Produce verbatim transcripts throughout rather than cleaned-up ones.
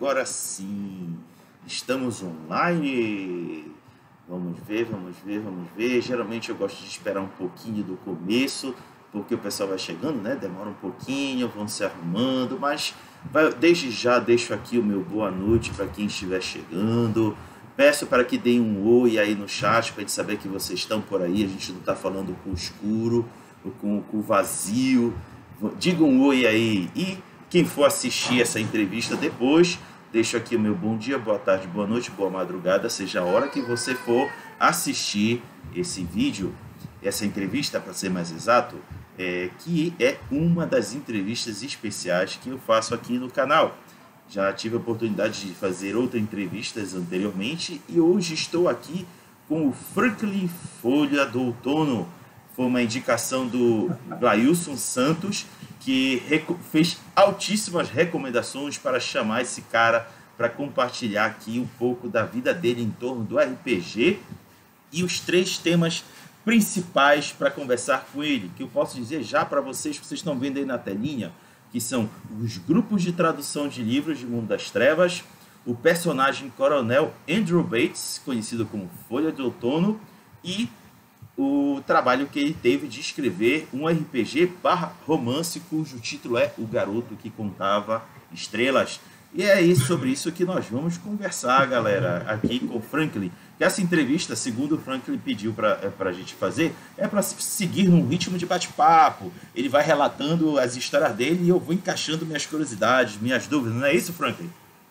agora sim, estamos online. Vamos ver, vamos ver, vamos ver. Geralmente eu gosto de esperar um pouquinho do começo, porque o pessoal vai chegando, né? Demora um pouquinho, vão se arrumando, mas vai, desde já deixo aqui o meu boa noite para quem estiver chegando. Peço para que deem um oi aí no chat, para a gente saber que vocês estão por aí. A gente não está falando com o escuro, com, com o vazio. Diga um oi aí. E quem for assistir essa entrevista depois, deixo aqui o meu bom dia, boa tarde, boa noite, boa madrugada, seja a hora que você for assistir esse vídeo, essa entrevista, para ser mais exato, é, que é uma das entrevistas especiais que eu faço aqui no canal. Já tive a oportunidade de fazer outras entrevistas anteriormente e hoje estou aqui com o Franklin Folha do Outono. Foi uma indicação do Glailson Santos, que fez altíssimas recomendações para chamar esse cara para compartilhar aqui um pouco da vida dele em torno do R P G e os três temas principais para conversar com ele, que eu posso dizer já para vocês, que vocês estão vendo aí na telinha, que são os grupos de tradução de livros de Mundo das Trevas, o personagem Coronel Andrew Bates, conhecido como Folha de Outono, e o trabalho que ele teve de escrever um R P G barra romance, cujo título é O Garoto que Contava Estrelas. E é isso, sobre isso que nós vamos conversar, galera, aqui com o Franklin. Que essa entrevista, segundo o Franklin pediu para a gente fazer, é para seguir num ritmo de bate-papo. Ele vai relatando as histórias dele e eu vou encaixando minhas curiosidades, minhas dúvidas. Não é isso, Franklin?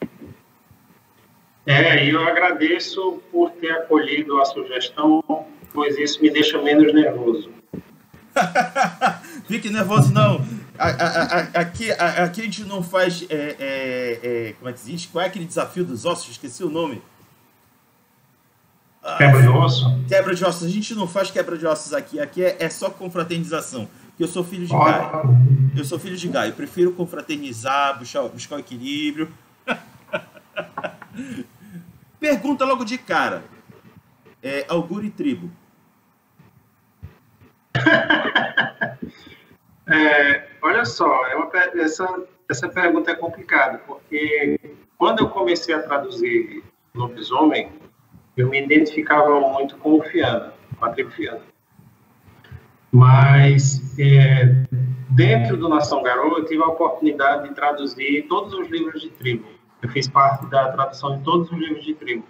É, eu agradeço por ter acolhido a sugestão, pois isso me deixa menos nervoso. Fique nervoso, não. A, a, a, aqui, a, aqui a gente não faz... É, é, é, como é que se diz? Qual é aquele desafio dos ossos? Esqueci o nome. Quebra de osso? Quebra de ossos. A gente não faz quebra de ossos aqui. Aqui é, é só confraternização. Porque eu sou filho de Gaia. Eu sou filho de Gaia. Eu prefiro confraternizar, buscar, buscar o equilíbrio. Pergunta logo de cara. É, Auguro e tribo. é, olha só, é uma, essa, essa pergunta é complicada, porque quando eu comecei a traduzir lobisomem, eu me identificava muito com o Fiana, com a tribo Fiana. Mas, é, dentro do Nação Garou, eu tive a oportunidade de traduzir todos os livros de tribo. Eu fiz parte da tradução de todos os livros de tribo.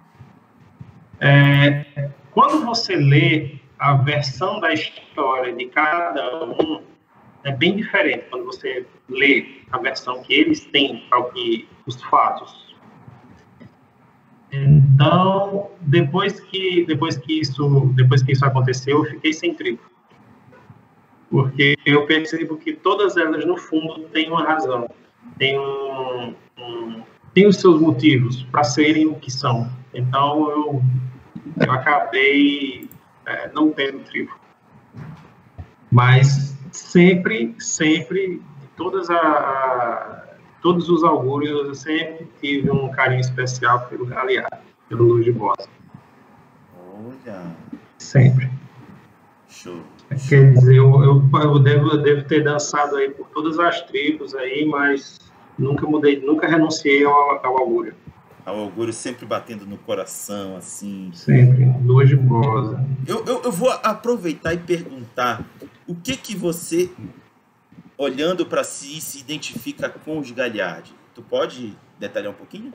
É, quando você lê a versão da história de cada um, é bem diferente quando você lê a versão que eles têm para o que os fatos. Então, depois que depois que isso depois que isso aconteceu, eu fiquei sem tribo, porque eu percebo que todas elas no fundo têm uma razão, têm um, um têm os seus motivos para serem o que são. Então, eu eu acabei é, não tendo tribo. Mas sempre, sempre, todas a, a, todos os augúrios, eu sempre tive um carinho especial pelo Galeado, pelo Luz de Bosa. Olha! Sempre. Show. Quer dizer, eu, eu, eu, devo, eu devo ter dançado aí por todas as tribos aí, mas nunca mudei, nunca renunciei ao, ao augúrio. Ao augúrio sempre batendo no coração, assim. Sempre, Luz de Bosa. Eu, eu, eu vou aproveitar e perguntar o que que você, olhando para si, se identifica com os Galhardi. Tu pode detalhar um pouquinho?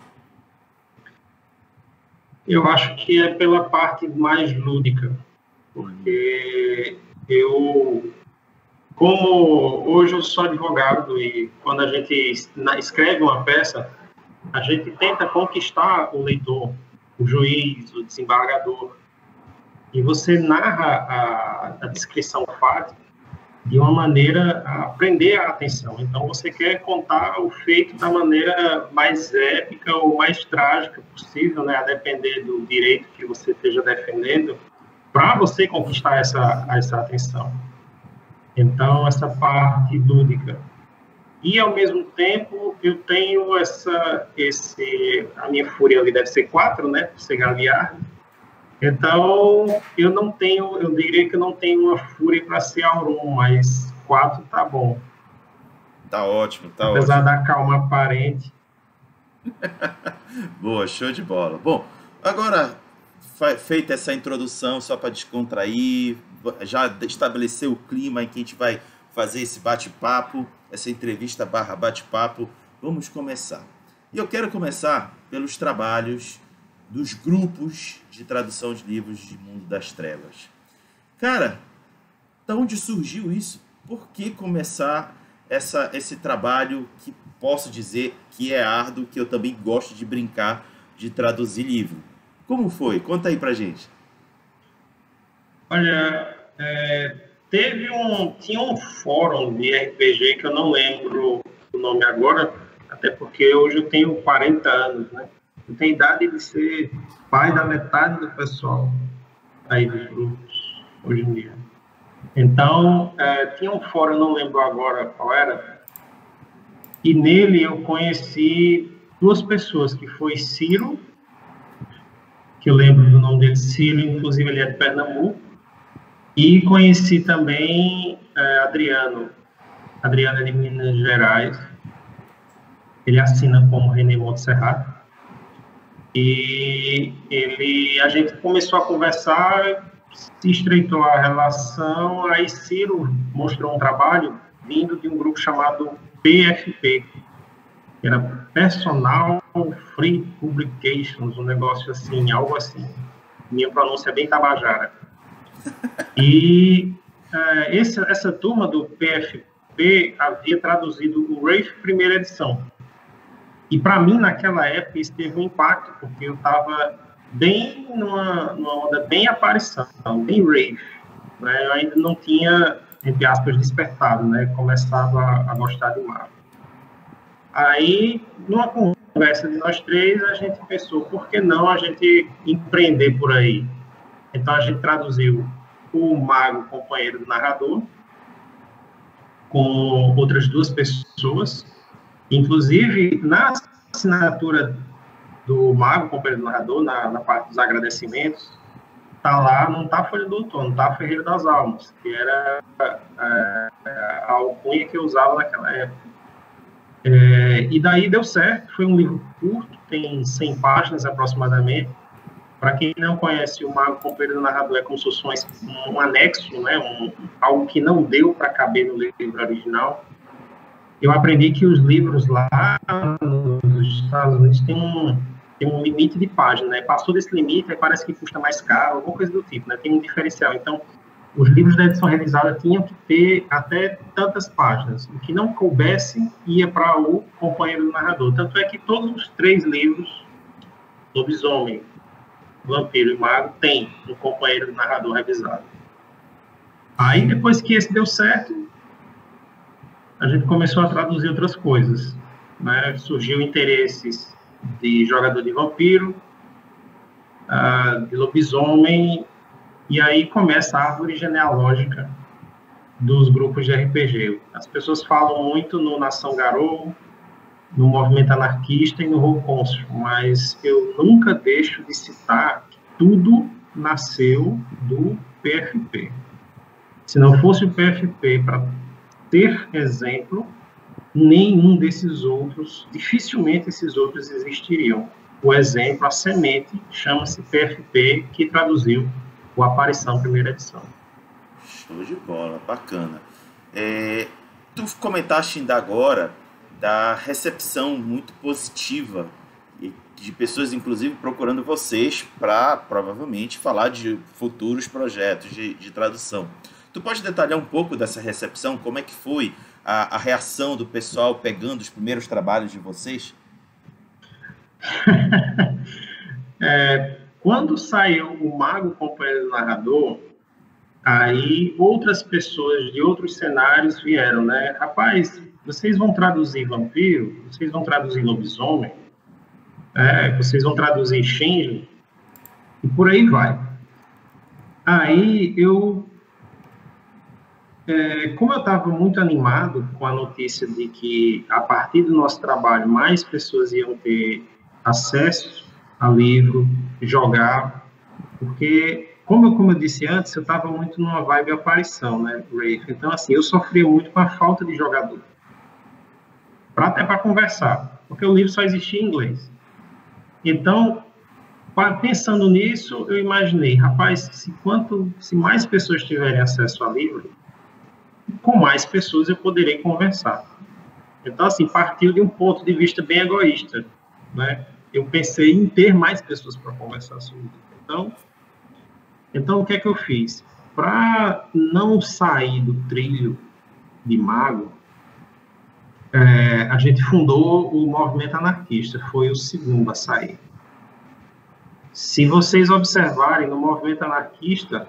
Eu acho que é pela parte mais lúdica, porque eu, como hoje eu sou advogado e quando a gente escreve uma peça, a gente tenta conquistar o leitor, o juiz, o desembargador, e você narra a, a descrição fática de uma maneira a prender a atenção. Então, você quer contar o feito da maneira mais épica ou mais trágica possível, né, a depender do direito que você esteja defendendo, para você conquistar essa, essa atenção. Então, essa parte lúdica. E, ao mesmo tempo, eu tenho essa, esse, a minha fúria ali deve ser quatro, né, por ser Galeardo. Então, eu não tenho, eu diria que eu não tenho uma fúria para ser Auron, mas quatro tá bom. Tá ótimo, tá Apesar ótimo. da calma aparente. Boa, show de bola. Bom, agora, feita essa introdução só para descontrair, já estabeleceu o clima em que a gente vai fazer esse bate-papo, essa entrevista barra bate-papo, vamos começar. E eu quero começar pelos trabalhos dos grupos de tradução de livros de Mundo das Trevas. Cara, da onde surgiu isso? Por que começar essa, esse trabalho que posso dizer que é árduo, que eu também gosto de brincar de traduzir livro? Como foi? Conta aí pra gente. Olha, é, teve um, tinha um fórum de R P G que eu não lembro o nome agora, até porque hoje eu tenho quarenta anos, né? Eu tenho idade de ser pai da metade do pessoal aí dos grupos, hoje em dia. Então, é, tinha um fórum, eu não lembro agora qual era, e nele eu conheci duas pessoas, que foi Ciro, que eu lembro do nome dele, Ciro, inclusive ele é de Pernambuco, e conheci também é, Adriano, Adriano é de Minas Gerais, ele assina como René Montserrat, e ele, a gente começou a conversar, se estreitou a relação, aí Ciro mostrou um trabalho vindo de um grupo chamado P F P, que era Personal Free Publications, um negócio assim, algo assim. Minha pronúncia é bem tabajara. E uh, esse, essa turma do P F P havia traduzido o Wraith primeira edição. E para mim, naquela época, isso teve um impacto, porque eu estava bem numa, numa onda bem aparição, bem Wraith. Né? Eu ainda não tinha, entre aspas, despertado, né? Começado a, a gostar de Marvel. Aí, numa conversa de nós três, a gente pensou, por que não a gente empreender por aí? Então, a gente traduziu o Mago, companheiro do narrador, com outras duas pessoas. Inclusive, na assinatura do Mago, companheiro do narrador, na, na parte dos agradecimentos, tá lá, não tá Folha do Outono, tá Ferreira das Almas, que era é, a alcunha que eu usava naquela época. É, e daí deu certo, foi um livro curto, tem cem páginas aproximadamente. Para quem não conhece, o Mago, companheiro do narrador, é como se fosse um, um anexo, né, um, algo que não deu para caber no livro original. Eu aprendi que os livros lá nos Estados Unidos têm um, tem um limite de página, né? Passou desse limite, aí parece que custa mais caro, alguma coisa do tipo, né? Tem um diferencial. Então, os livros da edição revisada tinham que ter até tantas páginas. O que não coubesse ia para o companheiro do narrador. Tanto é que todos os três livros, Lobisomem, Vampiro e Mago, tem um companheiro do narrador revisado. Aí, depois que esse deu certo, a gente começou a traduzir outras coisas, né? Surgiu interesses de jogador de vampiro, uh, de lobisomem, e aí começa a árvore genealógica dos grupos de R P G. As pessoas falam muito no Nação Garou, no Movimento Anarquista e no Roll-Conscious, mas eu nunca deixo de citar que tudo nasceu do P F P. Se não fosse o P F P para ter exemplo, nenhum desses outros, dificilmente esses outros existiriam. O exemplo, a semente, chama-se P F P, que traduziu o Aparição primeira edição. Show de bola, bacana. É, tu comentaste ainda agora da recepção muito positiva de pessoas, inclusive, procurando vocês para, provavelmente, falar de futuros projetos de, de tradução. Tu pode detalhar um pouco dessa recepção? Como é que foi a, a reação do pessoal pegando os primeiros trabalhos de vocês? é, quando saiu o Mago, companheiro do narrador, aí outras pessoas de outros cenários vieram, né? Rapaz, vocês vão traduzir vampiro? Vocês vão traduzir lobisomem? É, vocês vão traduzir Changeling? E por aí vai. Aí eu... É, como eu estava muito animado com a notícia de que, a partir do nosso trabalho, mais pessoas iam ter acesso a livro, jogar, porque, como eu, como eu disse antes, eu estava muito numa vibe aparição, né, Wraith. Então, assim, eu sofria muito com a falta de jogador, pra, até para conversar. porque o livro só existia em inglês. Então, pensando nisso, eu imaginei, rapaz, se, quanto, se mais pessoas tiverem acesso ao livro, com mais pessoas eu poderei conversar. Então, assim, partiu de um ponto de vista bem egoísta, né? Eu pensei em ter mais pessoas para conversar sobre isso. Então, então, o que é que eu fiz? Para não sair do trilho de mago, é, a gente fundou o movimento anarquista, foi o segundo a sair. Se vocês observarem, no movimento anarquista,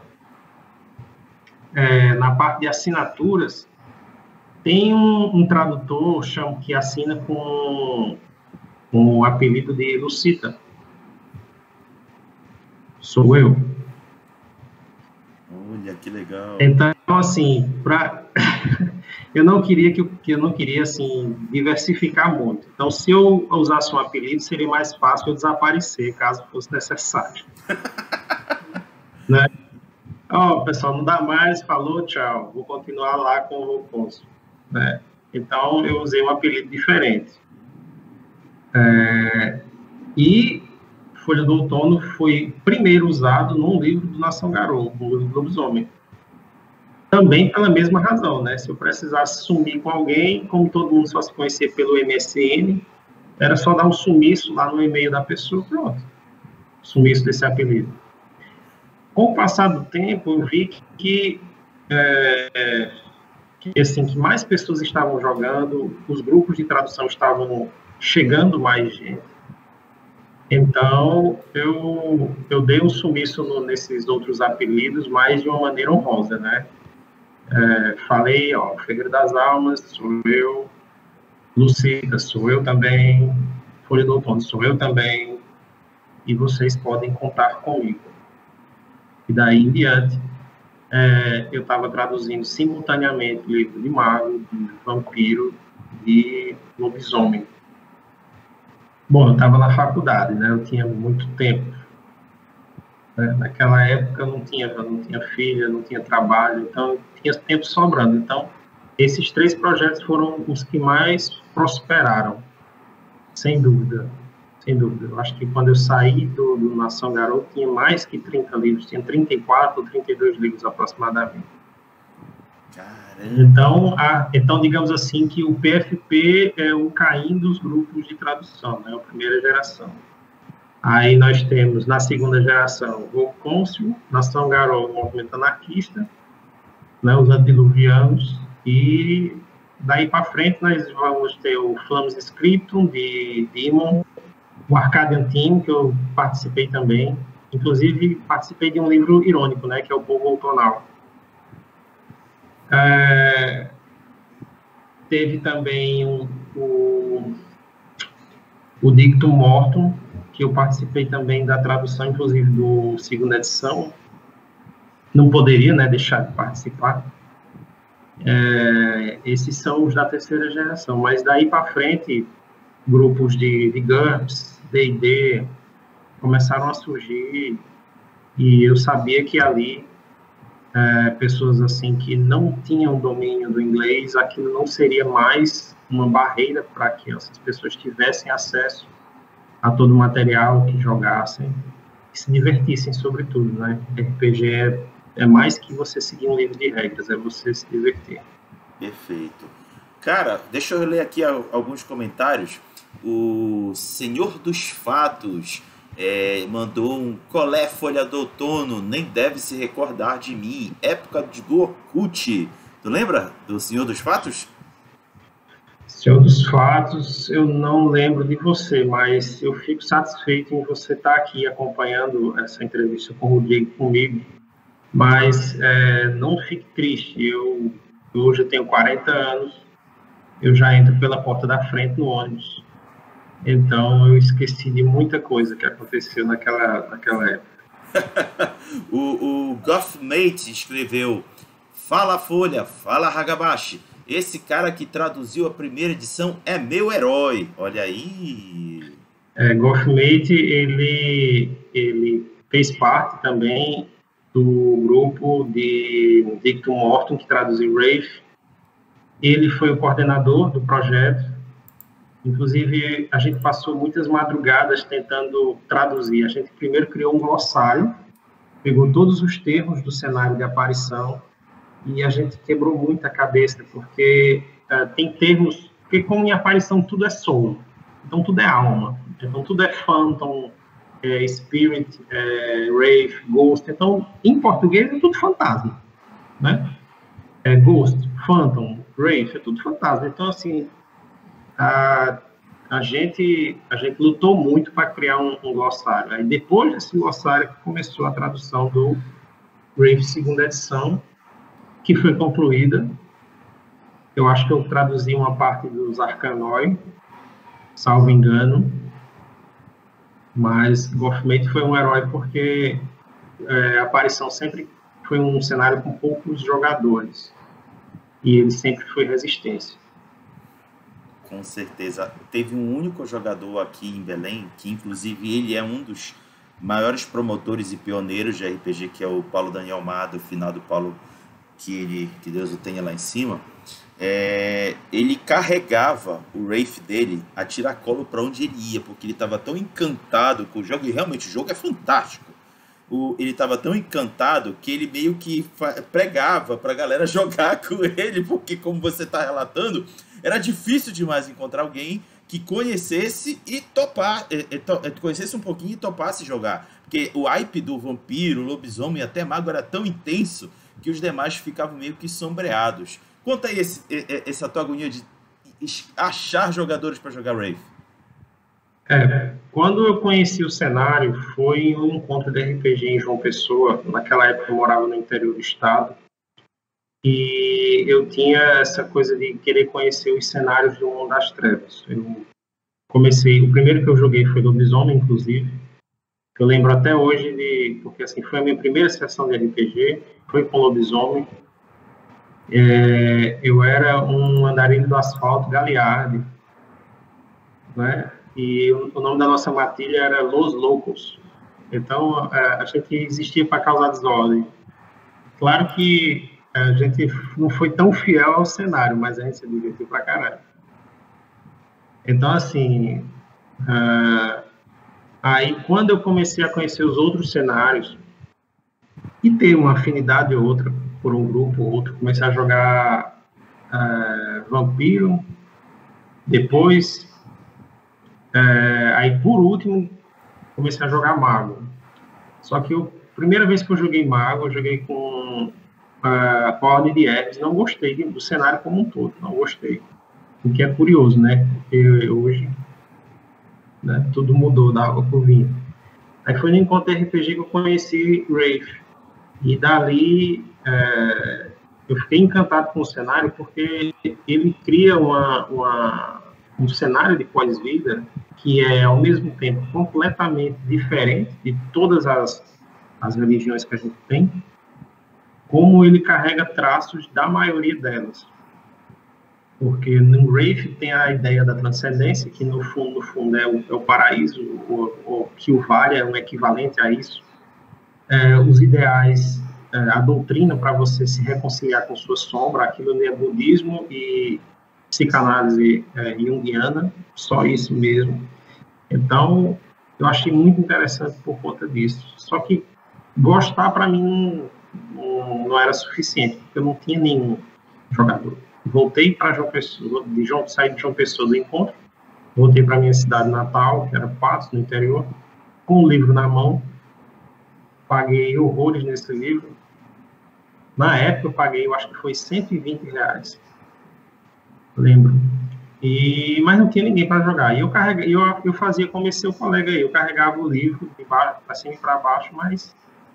é, na parte de assinaturas, tem um, um tradutor chamo, que assina com, com o apelido de Lucita. Sou eu. Olha, que legal. Então, assim, pra... eu não queria que, que eu não queria assim diversificar muito. Então, se eu usasse um apelido, seria mais fácil eu desaparecer, caso fosse necessário. Né? Ó, oh, pessoal, não dá mais, falou, tchau. Vou continuar lá com o Roconso. Né? Então, eu usei um apelido diferente. É... E Folha do Outono foi primeiro usado num livro do Nação Garou, no livro do Lobisomem. Também pela mesma razão, né? Se eu precisasse sumir com alguém, como todo mundo só se conhecia pelo M S N, era só dar um sumiço lá no e-mail da pessoa, pronto. Sumiço desse apelido. Com o passar do tempo, eu vi que, é, que, assim, que mais pessoas estavam jogando, os grupos de tradução estavam chegando mais gente. Então, eu, eu dei um sumiço no, nesses outros apelidos, mas de uma maneira honrosa, né? É, falei, ó, Feira das Almas, sou eu, Lucida, sou eu também, Folha do Outono, sou eu também, e vocês podem contar comigo. E daí em diante, é, eu estava traduzindo simultaneamente livro de mago, de vampiro e lobisomem. Bom, eu estava na faculdade, né? Eu tinha muito tempo. Né? Naquela época eu não tinha, eu não tinha filha, não tinha trabalho, então eu tinha tempo sobrando. Então, esses três projetos foram os que mais prosperaram, sem dúvida. Sem dúvida. Eu acho que quando eu saí do, do Nação Garou, tinha mais que trinta livros, tinha trinta e quatro ou trinta e dois livros aproximadamente. Então, a, então, digamos assim, que o P F P é o Caim dos grupos de tradução, né? A primeira geração. Aí nós temos, na segunda geração, o Cônsul, Nação Garou, o movimento anarquista, né? Os antediluvianos, e daí para frente nós vamos ter o Flamus Scriptum, de Demon, o Arcadian Team, que eu participei também, inclusive participei de um livro irônico, né? Que é o Povo Outonal. É, teve também o, o, o Dictum Mortum, que eu participei também da tradução, inclusive, do segunda edição. Não poderia, né, deixar de participar. É, esses são os da terceira geração, mas daí para frente, grupos de, de GURPS, D e D, começaram a surgir, e eu sabia que ali É, pessoas assim que não tinham domínio do inglês, aquilo não seria mais uma barreira para que essas pessoas tivessem acesso a todo o material, que jogassem, que se divertissem, sobretudo, né? R P G é, é mais que você seguir um livro de regras, é você se divertir. Perfeito. Cara, deixa eu ler aqui alguns comentários. O Senhor dos Fatos É, mandou um colé Folha do Outono, nem deve se recordar de mim, época do Orkut. Tu lembra do Senhor dos Fatos? Senhor dos Fatos, eu não lembro de você, mas eu fico satisfeito em você estar aqui acompanhando essa entrevista com o Rodrigo comigo, mas é, não fique triste, eu hoje eu tenho quarenta anos, eu já entro pela porta da frente no ônibus. Então, eu esqueci de muita coisa que aconteceu naquela, naquela época. o o Goffmate escreveu: Fala Folha, fala Hagabashi. Esse cara que traduziu a primeira edição é meu herói. Olha aí. É, Goffmate, ele, ele fez parte também do grupo de Dictum Mortum, que traduziu Wraith. Ele foi o coordenador do projeto. Inclusive, a gente passou muitas madrugadas tentando traduzir. A gente primeiro criou um glossário, pegou todos os termos do cenário de aparição e a gente quebrou muita cabeça, porque uh, tem termos... Porque como em aparição tudo é soul, então tudo é alma, então tudo é phantom, é, spirit, é, wraith, ghost. Então, em português é tudo fantasma, né? É ghost, phantom, wraith, é tudo fantasma. Então, assim, a, a, gente, a gente lutou muito para criar um, um glossário. Aí, depois desse glossário, começou a tradução do Wraith segunda edição, que foi concluída. Eu acho que eu traduzi uma parte dos Arcanoi, salvo engano, mas Gothmate foi um herói porque é, a aparição sempre foi um cenário com poucos jogadores e ele sempre foi resistência. Com certeza. Teve um único jogador aqui em Belém, que inclusive ele é um dos maiores promotores e pioneiros de R P G, que é o Paulo Daniel Mado, o finado Paulo, que, ele, que Deus o tenha lá em cima. É, ele carregava o Wraith dele a tiracolo para onde ele ia, porque ele estava tão encantado com o jogo, e realmente o jogo é fantástico. O, ele estava tão encantado que ele meio que pregava para a galera jogar com ele, porque, como você está relatando, era difícil demais encontrar alguém que conhecesse e topar, é, é, conhecesse um pouquinho e topasse jogar, porque o hype do vampiro, lobisomem e até mago era tão intenso que os demais ficavam meio que sombreados. Conta aí esse, essa tua agonia de achar jogadores para jogar Wraith. É, quando eu conheci o cenário, foi um encontro de R P G em João Pessoa. Naquela época eu morava no interior do estado. E eu tinha essa coisa de querer conhecer os cenários do Mundo das Trevas. Eu comecei, o primeiro que eu joguei foi Lobisomem, inclusive. Eu lembro até hoje, de, porque assim, foi a minha primeira sessão de R P G, foi com Lobisomem. É, eu era um andarilho do asfalto, Galiardi, né? E o, o nome da nossa matilha era Los Loucos. Então, a, a gente existia para causar desordem. Claro que a gente não foi tão fiel ao cenário, mas a gente se divertiu pra caralho. Então, assim, uh, aí quando eu comecei a conhecer os outros cenários e ter uma afinidade ou outra por um grupo ou outro, comecei a jogar uh, Vampiro, depois, uh, aí por último, comecei a jogar Mago. Só que a primeira vez que eu joguei Mago, eu joguei com a uh, Ordem de Hermes, não gostei do cenário como um todo, não gostei. O que é curioso, né? Porque hoje, né, tudo mudou da água pro vinho. Aí foi no encontro R P G que eu conheci Wraith. E dali é, eu fiquei encantado com o cenário porque ele cria uma, uma, um cenário de pós-vida que é, ao mesmo tempo, completamente diferente de todas as, as religiões que a gente tem, como ele carrega traços da maioria delas. Porque no Wraith tem a ideia da transcendência, que no fundo, no fundo é, o, é o paraíso, o, o que o Vale é um equivalente a isso. É, os ideais, é, a doutrina para você se reconciliar com sua sombra, aquilo é budismo e psicanálise é, junguiana, só isso mesmo. Então, eu achei muito interessante por conta disso. Só que gostar para mim não, não era suficiente, porque eu não tinha nenhum jogador. Voltei para João Pessoa, de João, saí de João Pessoa do encontro, voltei para minha cidade natal, que era Patos, no interior, com o livro na mão, paguei horrores nesse livro. Na época eu paguei, eu acho que foi cento e vinte reais, lembro. E, mas não tinha ninguém para jogar. E eu, carrega, eu, eu fazia como esse seu colega aí, eu carregava o livro de para cima e para baixo, mas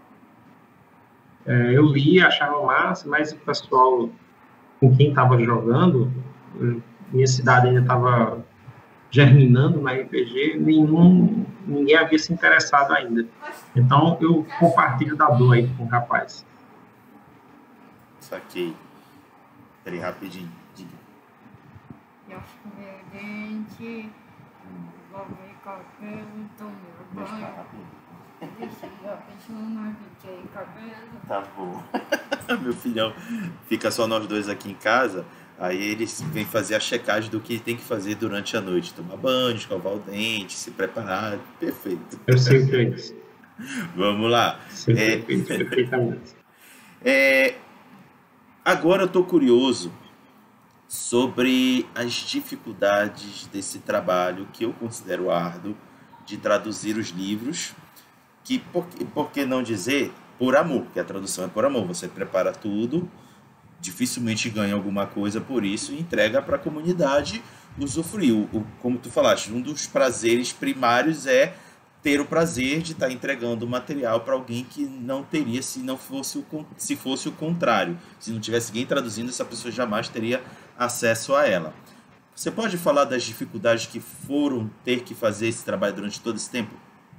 é, eu lia, achava massa, mas o pessoal com quem estava jogando, minha cidade ainda estava germinando no R P G, nenhum, ninguém havia se interessado ainda. Então, eu compartilho da dor aí com o rapaz. Saquei. Peraí, rapidinho. Diga. Eu escovei o dente, lavei cabelo, tomei banho. Deixei a pijama, fiquei cabelo. Tá bom. Meu filhão, fica só nós dois aqui em casa. Aí eles vêm fazer a checagem do que tem que fazer durante a noite. Tomar banho, escovar o dente, se preparar. Perfeito. Eu sei o que é isso. Vamos lá. Sei É, o que é isso perfeitamente. é, agora eu estou curioso sobre as dificuldades desse trabalho que eu considero árduo de traduzir os livros, que por, por que não dizer por amor, que a tradução é por amor, você prepara tudo, dificilmente ganha alguma coisa por isso e entrega para a comunidade usufruir. O, o, como tu falaste, um dos prazeres primários é ter o prazer de estar entregando o material para alguém que não teria se não fosse o, se fosse o contrário. Se não tivesse ninguém traduzindo, essa pessoa jamais teria acesso a ela. Você pode falar das dificuldades que foram ter que fazer esse trabalho durante todo esse tempo?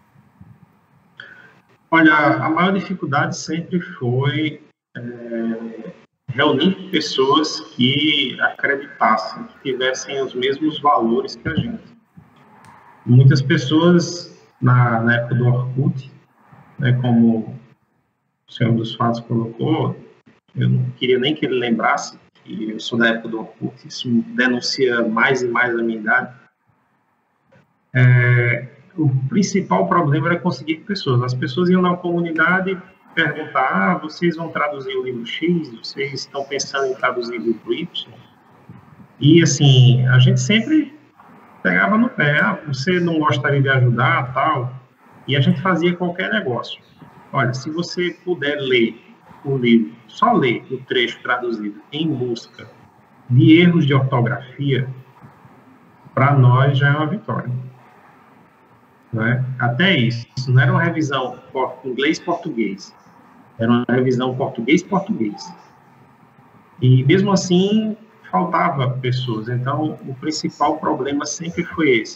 Olha, a maior dificuldade sempre foi é, reunir pessoas que acreditassem, que tivessem os mesmos valores que a gente. Muitas pessoas, na, na época do Orkut, né, como o senhor dos Fatos colocou, eu não queria nem que ele lembrasse que eu sou da época do Orkut, isso denuncia mais e mais a minha idade. É, o principal problema era conseguir pessoas. As pessoas iam na comunidade perguntar: ah, vocês vão traduzir o livro X, vocês estão pensando em traduzir o livro Y? E, assim, a gente sempre pegava no pé: ah, você não gostaria de ajudar, tal? E a gente fazia qualquer negócio. Olha, se você puder ler o livro, só ler o trecho traduzido em busca de erros de ortografia, para nós já é uma vitória. Não é? Até isso, isso não era uma revisão inglês-português, era uma revisão português-português. E mesmo assim, faltava pessoas. Então, o principal problema sempre foi esse.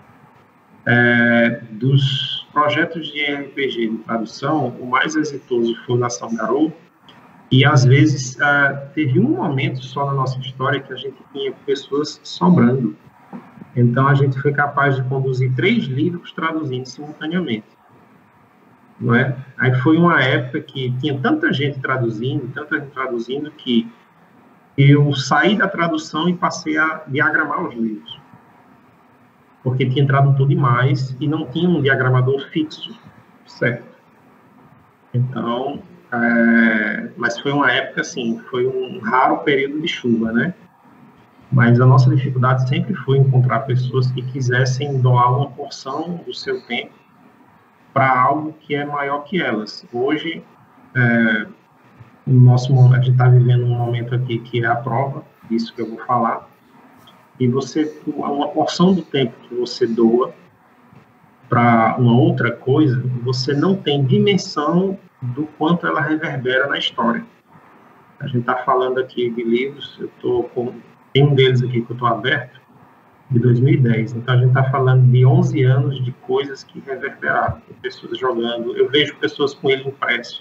É, dos projetos de R P G de tradução, o mais exitoso foi o Nação Garou, e às vezes uh, teve um momento só na nossa história que a gente tinha pessoas sobrando. Então a gente foi capaz de conduzir três livros traduzindo simultaneamente, não é? Aí foi uma época que tinha tanta gente traduzindo, tanta gente traduzindo, que eu saí da tradução e passei a diagramar os livros, porque tinha entrado tudo demais e não tinha um diagramador fixo, certo? Então, é, mas foi uma época, assim, foi um raro período de chuva, né? Mas a nossa dificuldade sempre foi encontrar pessoas que quisessem doar uma porção do seu tempo para algo que é maior que elas. Hoje, é, no nosso, a gente está vivendo um momento aqui que é a prova disso que eu vou falar. E você, uma porção do tempo que você doa para uma outra coisa, você não tem dimensão do quanto ela reverbera na história. A gente está falando aqui de livros, eu tô com, tem um deles aqui que eu estou aberto, de dois mil e dez. Então a gente está falando de onze anos de coisas que reverberaram, pessoas jogando. Eu vejo pessoas com ele impresso,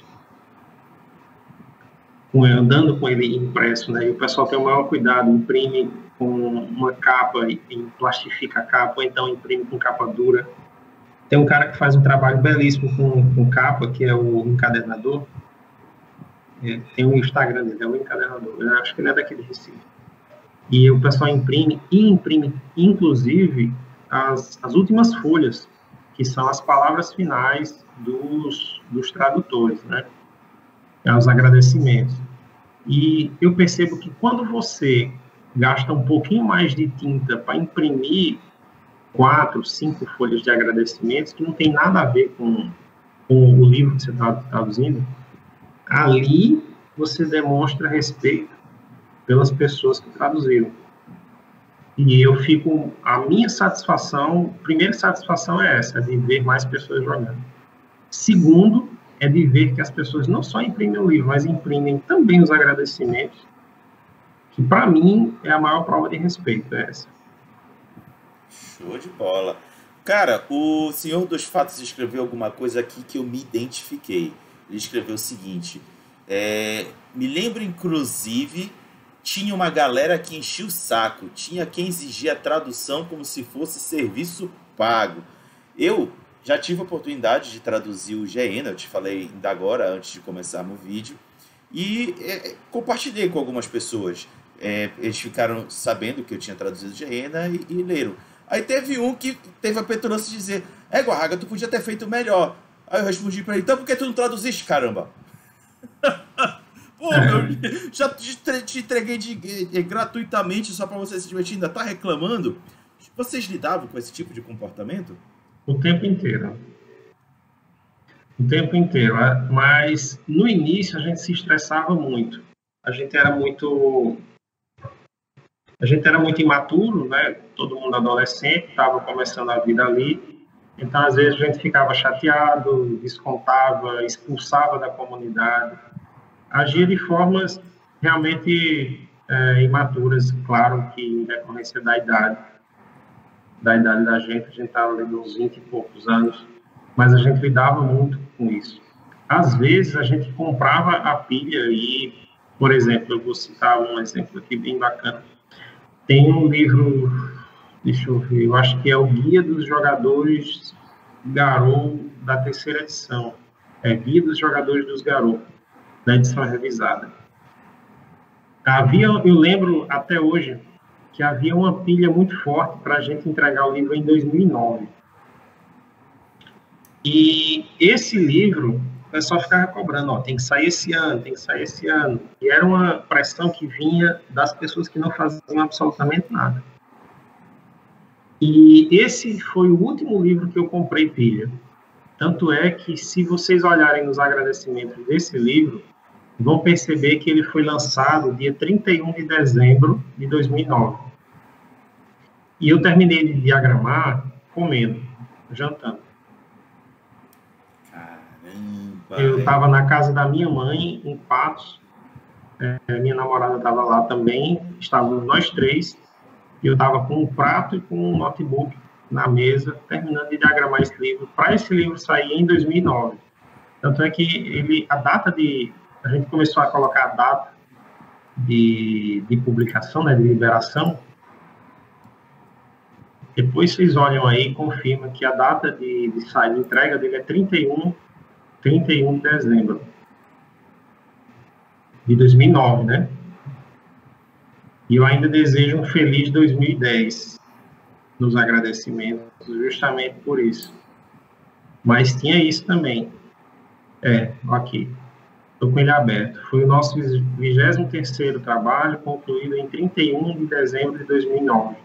com, andando com ele impresso, né? E o pessoal tem o maior cuidado, imprime com uma capa e plastifica a capa, ou então imprime com capa dura. Tem um cara que faz um trabalho belíssimo com, com capa, que é o Encadernador. É, tem um Instagram dele, é o Encadernador. Eu acho que ele é daqui de Recife. E o pessoal imprime, e imprime, inclusive, as, as últimas folhas, que são as palavras finais dos, dos tradutores, né? É, os agradecimentos. E eu percebo que quando você gasta um pouquinho mais de tinta para imprimir quatro, cinco folhas de agradecimentos, que não tem nada a ver com, com o livro que você está traduzindo, ali você demonstra respeito pelas pessoas que traduziram. E eu fico, a minha satisfação, primeira satisfação é essa, é de ver mais pessoas jogando. Segundo, é de ver que as pessoas não só imprimem o livro, mas imprimem também os agradecimentos, que para mim é a maior prova de respeito, é essa. Show de bola. Cara, o Senhor dos Fatos escreveu alguma coisa aqui que eu me identifiquei. Ele escreveu o seguinte: é, me lembro, inclusive, tinha uma galera que enchia o saco, tinha quem exigia a tradução como se fosse serviço pago. Eu já tive a oportunidade de traduzir o G N, eu te falei ainda agora, antes de começarmos o vídeo, e é, compartilhei com algumas pessoas. é, eles ficaram sabendo que eu tinha traduzido Gehenna e, e leram. Aí teve um que teve a petulância de dizer: é, Guarraga, tu podia ter feito melhor. Aí eu respondi pra ele: então por que tu não traduziste, caramba? Pô, É. meu, já te, te entreguei de, de, gratuitamente só pra você se divertir, ainda tá reclamando? Vocês lidavam com esse tipo de comportamento? O tempo inteiro. O tempo inteiro. é. Mas no início a gente se estressava muito. A gente era muito. A gente era muito imaturo, né? Todo mundo adolescente, estava começando a vida ali. Então, às vezes, a gente ficava chateado, descontava, expulsava da comunidade. Agia de formas realmente é, imaturas, claro que em decorrência da idade. Da idade da gente, a gente estava ali uns vinte e poucos anos, mas a gente lidava muito com isso. Às vezes, a gente comprava a pilha e, por exemplo, eu vou citar um exemplo aqui bem bacana. Tem um livro, deixa eu ver, eu acho que é o Guia dos Jogadores Garou, da terceira edição. É Guia dos Jogadores dos Garou, da edição revisada. Havia, eu lembro até hoje, que havia uma pilha muito forte para a gente entregar o livro em dois mil e nove. E esse livro, o pessoal ficava cobrando, ó, tem que sair esse ano, tem que sair esse ano. E era uma pressão que vinha das pessoas que não faziam absolutamente nada. E esse foi o último livro que eu comprei pilha. Tanto é que, se vocês olharem nos agradecimentos desse livro, vão perceber que ele foi lançado dia trinta e um de dezembro de dois mil e nove. E eu terminei de diagramar comendo, jantando. Caramba! Eu estava na casa da minha mãe, em Patos. É, minha namorada estava lá também. Estávamos nós três. E eu estava com um prato e com um notebook na mesa, terminando de diagramar esse livro, para esse livro sair em dois mil e nove. Tanto é que ele, a data de... A gente começou a colocar a data de, de publicação, né, de liberação. Depois vocês olham aí e confirmam que a data de, de saída, de entrega dele é trinta e um de dezembro de dois mil e nove, né? E eu ainda desejo um feliz dois mil e dez nos agradecimentos, justamente por isso. Mas tinha isso também. É, aqui. Estou com ele aberto. Foi o nosso vigésimo terceiro trabalho, concluído em trinta e um de dezembro de dois mil e nove.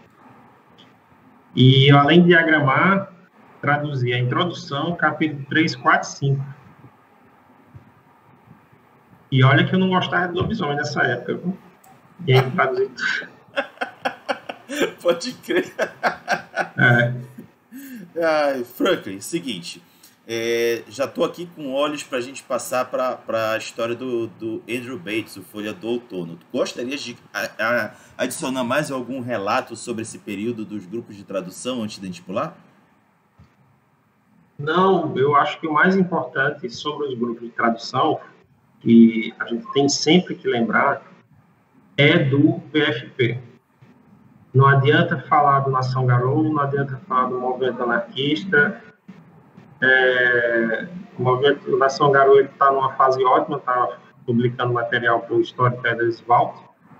E, além de diagramar, traduzi a introdução, capítulo três, quatro e cinco. E olha que eu não gostava de lobisomem nessa época, viu? E aí traduzi tudo. Pode crer. É. Ai, Franklin, seguinte, é, já estou aqui com olhos para a gente passar para a história do, do Andrew Bates, o Folha do Outono. Gostaria de a, a, adicionar mais algum relato sobre esse período dos grupos de tradução antes de a gente pular? Não, eu acho que o mais importante sobre os grupos de tradução, que a gente tem sempre que lembrar, é do P F P. Não adianta falar do Nação Garou, não adianta falar do movimento anarquista. É, o movimento Nação Garou está numa fase ótima, está publicando material para o Histórico Eders Walt,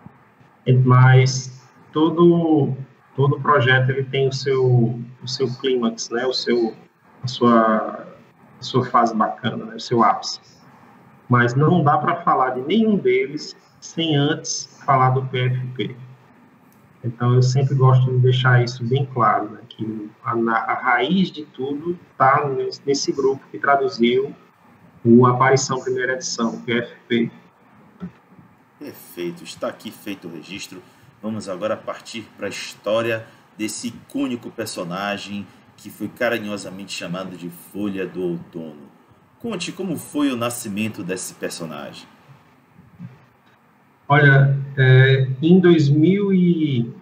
mas todo todo projeto ele tem o seu o seu clímax, né? O seu a sua a sua fase bacana, né? O seu ápice. Mas não dá para falar de nenhum deles sem antes falar do P F P. Então, eu sempre gosto de deixar isso bem claro, né, que a, a raiz de tudo está nesse, nesse grupo que traduziu o Aparição Primeira Edição, o P F P. Perfeito, está aqui feito o registro. Vamos agora partir para a história desse icônico personagem que foi carinhosamente chamado de Folha do Outono. Conte como foi o nascimento desse personagem. Olha, é, em dois mil e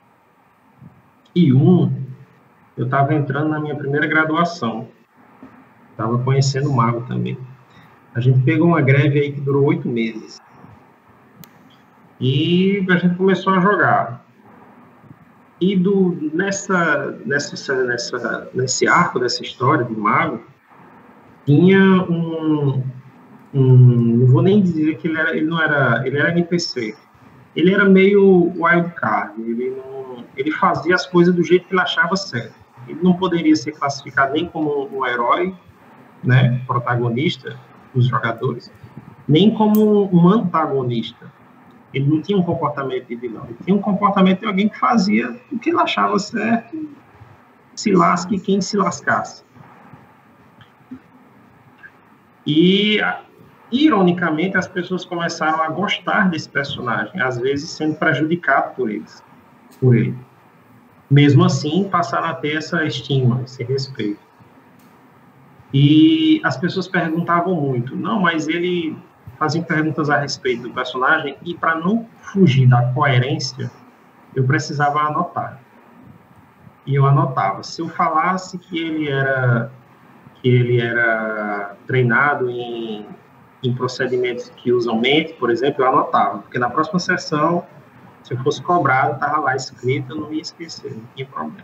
um, eu estava entrando na minha primeira graduação. Estava conhecendo o Mago também. A gente pegou uma greve aí que durou oito meses. E a gente começou a jogar. E do, nessa, nessa, nessa, nesse arco dessa história de Mago, tinha um... um não vou nem dizer que ele, era, ele não era... Ele era N P C. ele era meio wildcard, ele, não, ele fazia as coisas do jeito que ele achava certo. Ele não poderia ser classificado nem como um herói, né, protagonista dos jogadores, nem como um antagonista. Ele não tinha um comportamento de vilão, ele tinha um comportamento de alguém que fazia o que ele achava certo, se lasque quem se lascasse. E, ironicamente, as pessoas começaram a gostar desse personagem, às vezes sendo prejudicado por eles, por ele. Mesmo assim, passaram a ter essa estima, esse respeito. E as pessoas perguntavam muito, não, mas ele fazia perguntas a respeito do personagem, e para não fugir da coerência, eu precisava anotar. E eu anotava. Se eu falasse que ele era, que ele era treinado em, em procedimentos que usam mente, por exemplo, eu anotava, porque na próxima sessão, se eu fosse cobrado, estava lá escrito, eu não ia esquecer, não tinha problema.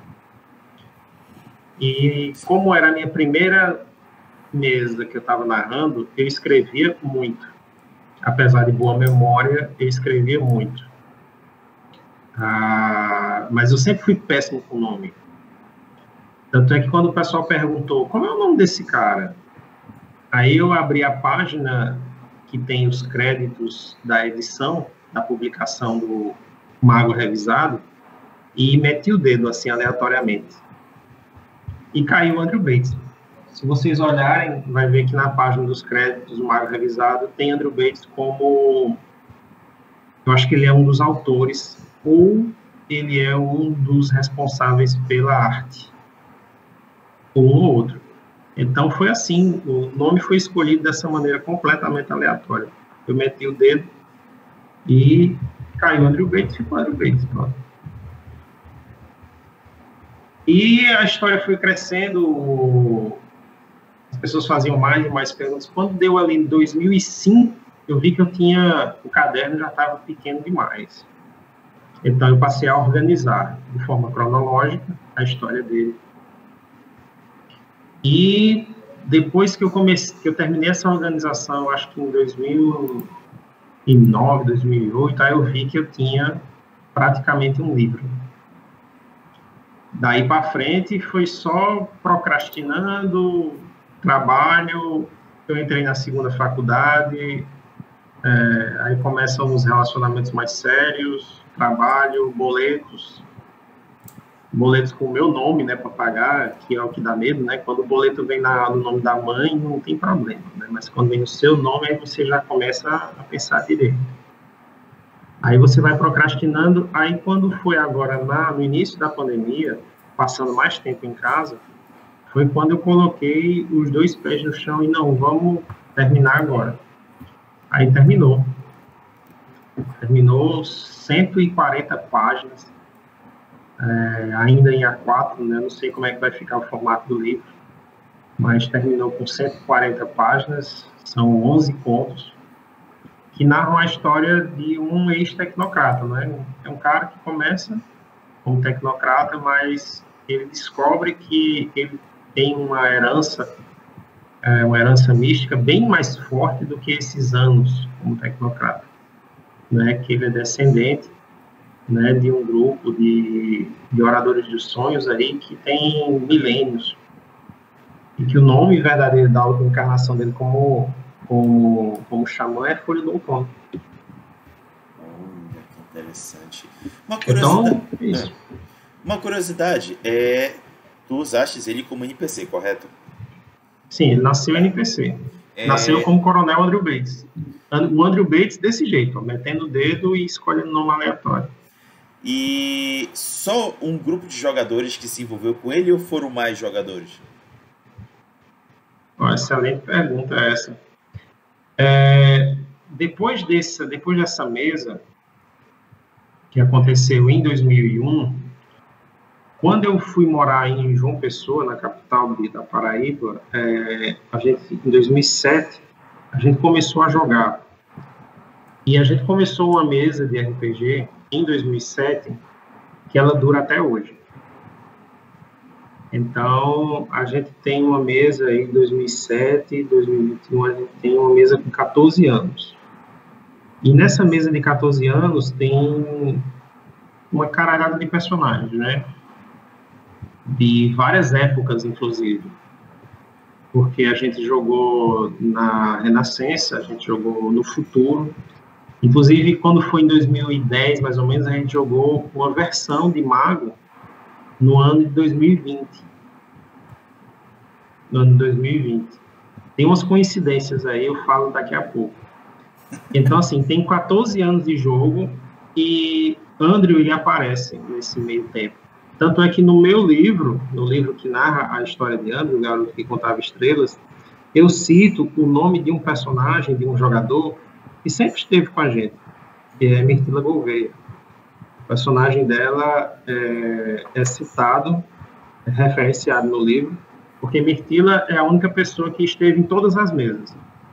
E como era a minha primeira mesa que eu estava narrando, eu escrevia muito. Apesar de boa memória, eu escrevia muito. Ah, mas eu sempre fui péssimo com o nome. Tanto é que quando o pessoal perguntou, como é o nome desse cara? Aí eu abri a página que tem os créditos da edição, da publicação do Mago Revisado, e meti o dedo assim, aleatoriamente. E caiu o Andrew Bates. Se vocês olharem, vai ver que na página dos créditos do Mago Revisado tem Andrew Bates como... Eu acho que ele é um dos autores, ou ele é um dos responsáveis pela arte. Ou um ou outro. Então foi assim, o nome foi escolhido dessa maneira completamente aleatória. Eu meti o dedo e caiu Andrew Bates, ficou Andrew Bates, pronto. E a história foi crescendo, as pessoas faziam mais e mais perguntas. Quando deu ali em dois mil e cinco, eu vi que eu tinha, o caderno já estava pequeno demais. Então eu passei a organizar de forma cronológica a história dele. E depois que eu comecei, que eu terminei essa organização, acho que em dois mil e nove, dois mil e oito, aí eu vi que eu tinha praticamente um livro. Daí para frente foi só procrastinando, trabalho, eu entrei na segunda faculdade, é, aí começam os relacionamentos mais sérios, trabalho, boletos, boletos com o meu nome, né, para pagar, que é o que dá medo, né, quando o boleto vem na, no nome da mãe, não tem problema, né, mas quando vem o seu nome, aí você já começa a pensar direito. Aí você vai procrastinando, aí quando foi agora na, no início da pandemia, passando mais tempo em casa, foi quando eu coloquei os dois pés no chão e não, vamos terminar agora. Aí terminou. Terminou cento e quarenta páginas, é, ainda em A quatro, né? Não sei como é que vai ficar o formato do livro, mas terminou com cento e quarenta páginas, são onze contos, que narram a história de um ex-tecnocrata, né? É um cara que começa como tecnocrata, mas ele descobre que ele tem uma herança, é, uma herança mística bem mais forte do que esses anos como tecnocrata, né? Que ele é descendente, né, de um grupo de, de oradores dos sonhos aí que tem milênios, e que o nome verdadeiro da encarnação dele como como, como xamã é Folha do Outono. Olha, que interessante. Uma curiosidade, então, isso. É, uma curiosidade é, tu usaste ele como N P C, correto? Sim, ele nasceu N P C. É... Nasceu como Coronel Andrew Bates. O Andrew Bates desse jeito, ó, metendo o dedo e escolhendo nome aleatório. E só um grupo de jogadores que se envolveu com ele ou foram mais jogadores? Ó, excelente pergunta essa. É, depois, desse, depois dessa mesa, que aconteceu em dois mil e um, quando eu fui morar em João Pessoa, na capital da Paraíba, é, a gente, em dois mil e sete, a gente começou a jogar. E a gente começou uma mesa de R P G em dois mil e sete, que ela dura até hoje. Então, a gente tem uma mesa aí em dois mil e sete, dois mil e vinte e um, a gente tem uma mesa com quatorze anos. E nessa mesa de quatorze anos tem uma caralhada de personagens, né? De várias épocas, inclusive. Porque a gente jogou na Renascença, a gente jogou no Futuro. Inclusive, quando foi em dois mil e dez, mais ou menos, a gente jogou uma versão de Mago no ano de dois mil e vinte. No ano de dois mil e vinte. Tem umas coincidências aí, eu falo daqui a pouco. Então, assim, tem quatorze anos de jogo e Andrew, ele aparece nesse meio tempo. Tanto é que no meu livro, no livro que narra a história de Andrew, o garoto que contava estrelas, eu cito o nome de um personagem, de um jogador, que sempre esteve com a gente, que é Mirtila Gouveia. O personagem dela é, é citado, é referenciado no livro, porque Mirtila é a única pessoa que esteve em todas as mesas.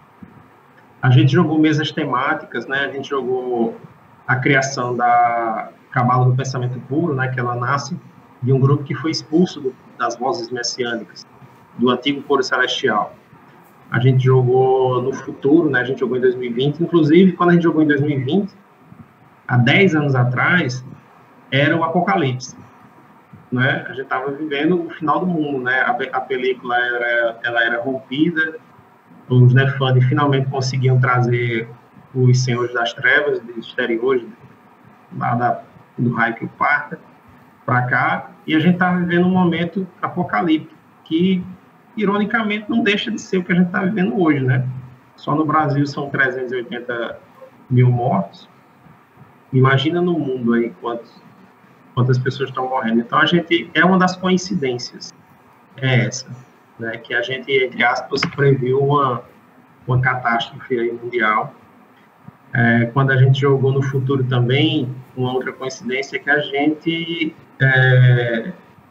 A gente jogou mesas temáticas, né? A gente jogou a criação da Cabala do Pensamento Puro, né? Que ela nasce de um grupo que foi expulso do, das vozes messiânicas, do antigo coro celestial. A gente jogou no futuro, né? A gente jogou em dois mil e vinte. Inclusive, quando a gente jogou em dois mil e vinte, há dez anos atrás, era o Apocalipse. Né? A gente estava vivendo o final do mundo, né? A, a película era, ela era rompida, os Nefandi finalmente conseguiam trazer os Senhores das Trevas, de exteriores, lá da, do raio que o parta, para cá, e a gente estava vivendo um momento apocalíptico, que, ironicamente, não deixa de ser o que a gente está vivendo hoje, né? Só no Brasil são trezentos e oitenta mil mortos. Imagina no mundo aí quantos, quantas pessoas estão morrendo. Então, a gente, é uma das coincidências, é essa, né? Que a gente, entre aspas, previu uma, uma catástrofe aí mundial. É, quando a gente jogou no futuro também, uma outra coincidência é que a gente, é,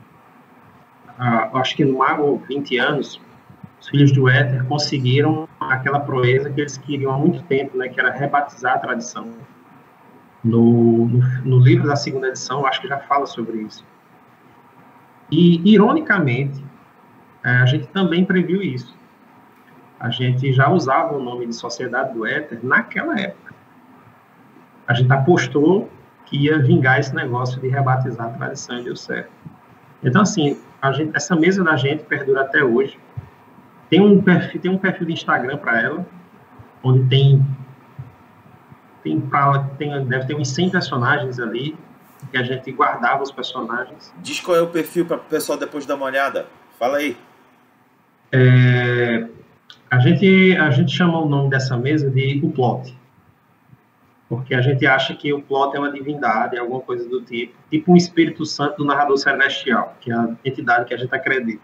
a, acho que no Mago vinte anos, os Filhos do Éter conseguiram aquela proeza que eles queriam há muito tempo, né, que era rebatizar a tradição. No, no, no livro da segunda edição, acho que já fala sobre isso. E, ironicamente, a gente também previu isso. A gente já usava o nome de Sociedade do Éter naquela época. A gente apostou que ia vingar esse negócio de rebatizar a tradição e deu certo. Então, assim, a gente, essa mesa da gente perdura até hoje. Tem um perfil, tem um perfil de Instagram para ela, onde tem, tem, pra, tem deve ter uns cem personagens ali, que a gente guardava os personagens. Diz qual é o perfil para o pessoal depois dar uma olhada. Fala aí. É, a, gente, a gente chama o nome dessa mesa de o plot. Porque a gente acha que o plot é uma divindade, alguma coisa do tipo. Tipo um Espírito Santo do narrador celestial, que é a entidade que a gente acredita.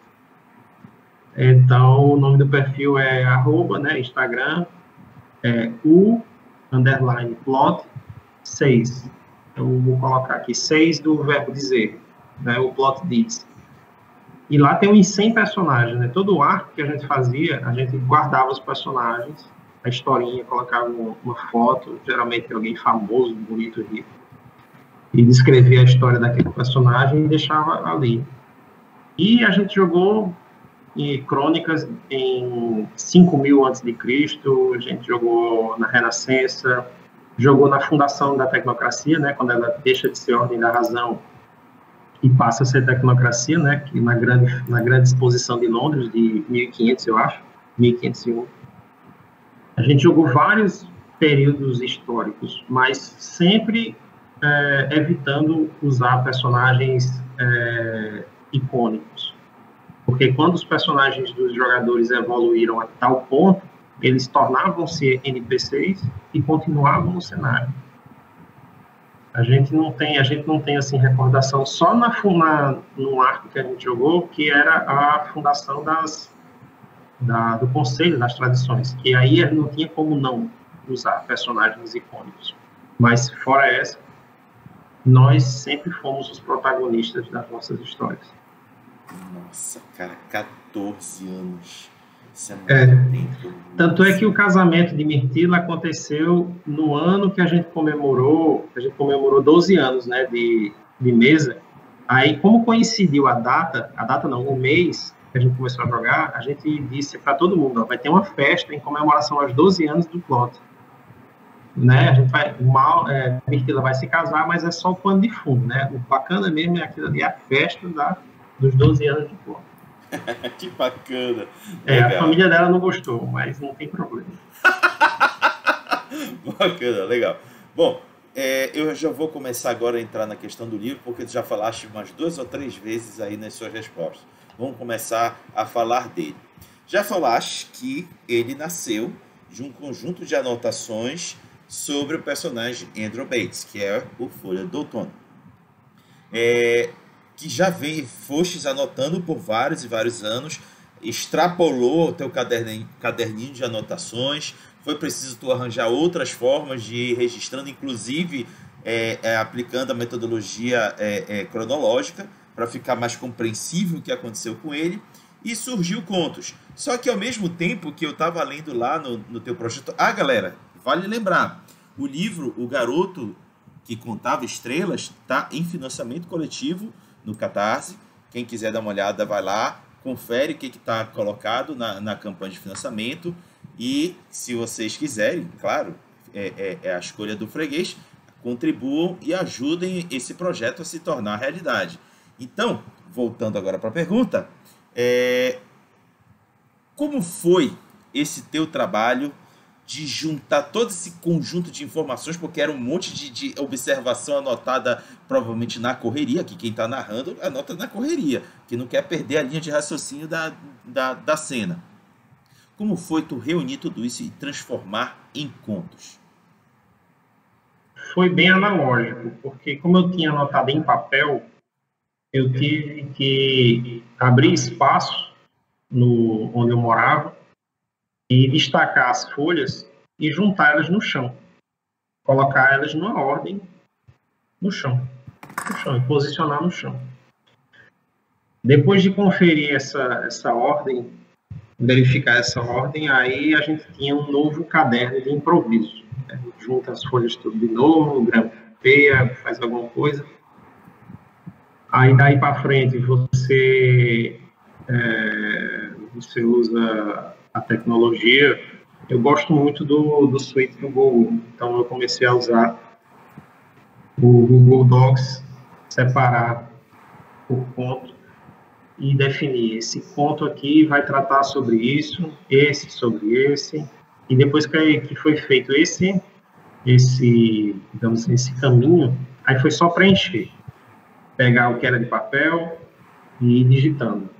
Então, o nome do perfil é arroba, né, Instagram, é o, underline, plot, seis. Eu vou colocar aqui, seis do verbo dizer, né, o plot diz. E lá tem uns cem personagens, né? Todo o arco que a gente fazia, a gente guardava os personagens, a historinha, colocava uma, uma foto, geralmente alguém famoso, bonito, rico, e descrevia a história daquele personagem e deixava ali. E a gente jogou em Crônicas em cinco mil antes de Cristo, a gente jogou na Renascença, jogou na fundação da tecnocracia, né? Quando ela deixa de ser ordem da razão e passa a ser tecnocracia, né, que na grande, na grande exposição de Londres, de mil e quinhentos, eu acho, mil quinhentos e um. A gente jogou vários períodos históricos, mas sempre é, evitando usar personagens é, icônicos. Porque quando os personagens dos jogadores evoluíram a tal ponto, eles tornavam-se N P Cs e continuavam no cenário. A gente não tem, a gente não tem assim recordação só na, na no arco que a gente jogou, que era a fundação das da, do Conselho das Tradições, que aí não tinha como não usar personagens icônicos. Mas fora essa, nós sempre fomos os protagonistas das nossas histórias. Nossa, cara, quatorze anos. Isso é é, tempo. Tanto é que o casamento de Mirtila aconteceu no ano que a gente comemorou, a gente comemorou doze anos, né, de, de mesa. Aí, como coincidiu a data, a data não, o mês que a gente começou a jogar, a gente disse para todo mundo, ó, vai ter uma festa em comemoração aos doze anos do plot. né? A gente vai, mal, é, Mirtila vai se casar, mas é só o pano de fundo, né? O bacana mesmo é aquilo ali, a festa da, dos doze anos de cor. Que bacana. É, a família dela não gostou, mas não tem problema. Bacana, legal. Bom, é, eu já vou começar agora a entrar na questão do livro, porque tu já falaste umas duas ou três vezes aí nas suas respostas. Vamos começar a falar dele. Já falaste que ele nasceu de um conjunto de anotações sobre o personagem Andrew Bates, que é o Folha do Outono. É, que já vem, fostes anotando por vários e vários anos, extrapolou o teu caderninho, caderninho de anotações, foi preciso tu arranjar outras formas de ir registrando, inclusive é, é, aplicando a metodologia é, é, cronológica, para ficar mais compreensível o que aconteceu com ele, e surgiu contos. Só que ao mesmo tempo que eu estava lendo lá no, no teu projeto... Ah, galera, vale lembrar, o livro O Garoto que Contava Estrelas está em financiamento coletivo no Catarse. Quem quiser dar uma olhada, vai lá, confere o que está colocado na, na campanha de financiamento, e se vocês quiserem, claro, é, é, é a escolha do freguês, contribuam e ajudem esse projeto a se tornar realidade. Então, voltando agora para a pergunta, é, como foi esse teu trabalho de juntar todo esse conjunto de informações, porque era um monte de, de observação anotada provavelmente na correria, que quem está narrando anota na correria, que não quer perder a linha de raciocínio da, da, da cena. Como foi tu reunir tudo isso e transformar em contos? Foi bem analógico, porque como eu tinha anotado em papel, eu tive que abrir espaço no, onde eu morava e destacar as folhas e juntar elas no chão. Colocar elas numa ordem no chão, no chão e posicionar no chão. Depois de conferir essa, essa ordem, verificar essa ordem, aí a gente tinha um novo caderno de improviso. Né? Junta as folhas tudo de novo, grampeia, faz alguma coisa. Aí daí para frente você, é, você usa a tecnologia. Eu gosto muito do, do suite do Google, então eu comecei a usar o Google Docs, separar por conto e definir. Esse conto aqui vai tratar sobre isso, esse sobre esse, e depois que, que foi feito esse, esse, digamos, esse caminho, aí foi só preencher. Pegar o que era de papel e ir digitando.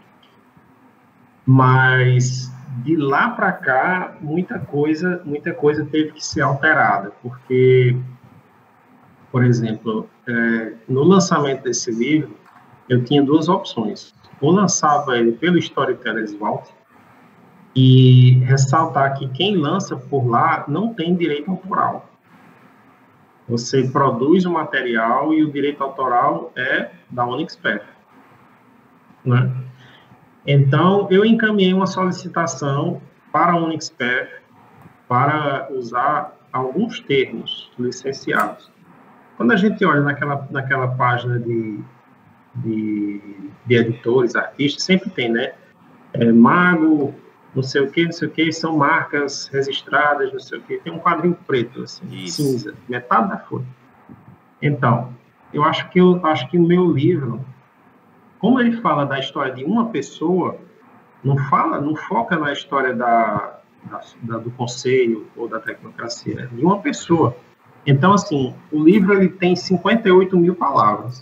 Mas de lá para cá, muita coisa, muita coisa teve que ser alterada, porque, por exemplo, é, no lançamento desse livro, eu tinha duas opções. Ou lançava ele pelo Storyteller Vault, e ressaltar que quem lança por lá não tem direito autoral. Você produz o material e o direito autoral é da Onixpert, né? Então, eu encaminhei uma solicitação para a Onixpert para usar alguns termos licenciados. Quando a gente olha naquela, naquela página de, de, de editores, artistas, sempre tem, né? É, Mago, não sei o que, não sei o que, são marcas registradas, não sei o que. Tem um quadrinho preto, assim, Isso. cinza, metade da folha. Então, eu acho que eu acho que o meu livro, como ele fala da história de uma pessoa, não fala, não foca na história da, da, da, do conselho ou da tecnocracia, é de uma pessoa. Então, assim, o livro ele tem cinquenta e oito mil palavras.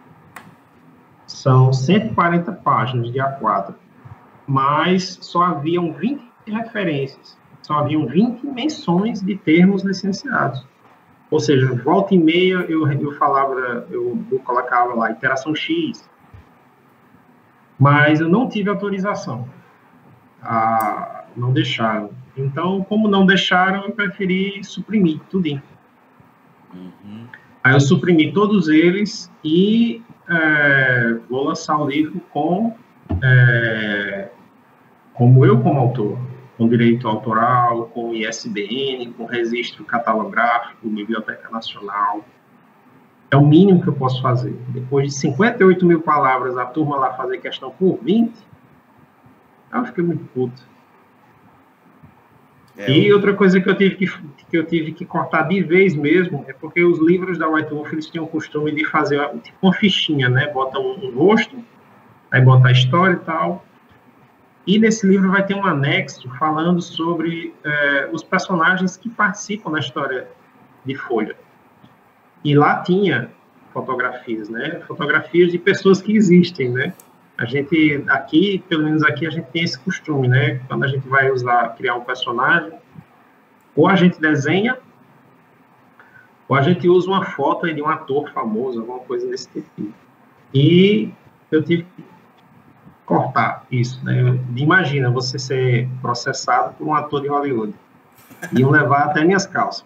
São cento e quarenta páginas de A quatro. Mas só haviam vinte referências, só haviam vinte menções de termos licenciados. Ou seja, volta e meia eu, eu falava, eu, eu colocava lá iteração X, mas eu não tive autorização, a, não deixaram. Então, como não deixaram, eu preferi suprimir tudinho. Uhum. Aí eu suprimi todos eles e é, vou lançar o livro com... É, como eu como autor, com direito autoral, com I S B N, com registro catalográfico, Biblioteca Nacional. É o mínimo que eu posso fazer. Depois de cinquenta e oito mil palavras, a turma lá fazer questão por vinte, eu fiquei muito puto. É, e outra coisa que eu tive que, que eu tive que cortar de vez mesmo é porque os livros da White Wolf, eles tinham o costume de fazer tipo uma fichinha, né? Bota um, um rosto, aí bota a história e tal. E nesse livro vai ter um anexo falando sobre é, os personagens que participam da história de Folha. E lá tinha fotografias, né? Fotografias de pessoas que existem, né? A gente, aqui, pelo menos aqui, a gente tem esse costume, né? Quando a gente vai usar, criar um personagem, ou a gente desenha, ou a gente usa uma foto aí de um ator famoso, alguma coisa desse tipo. E eu tive que cortar isso, né? Imagina você ser processado por um ator de Hollywood. Iam levar até minhas calças.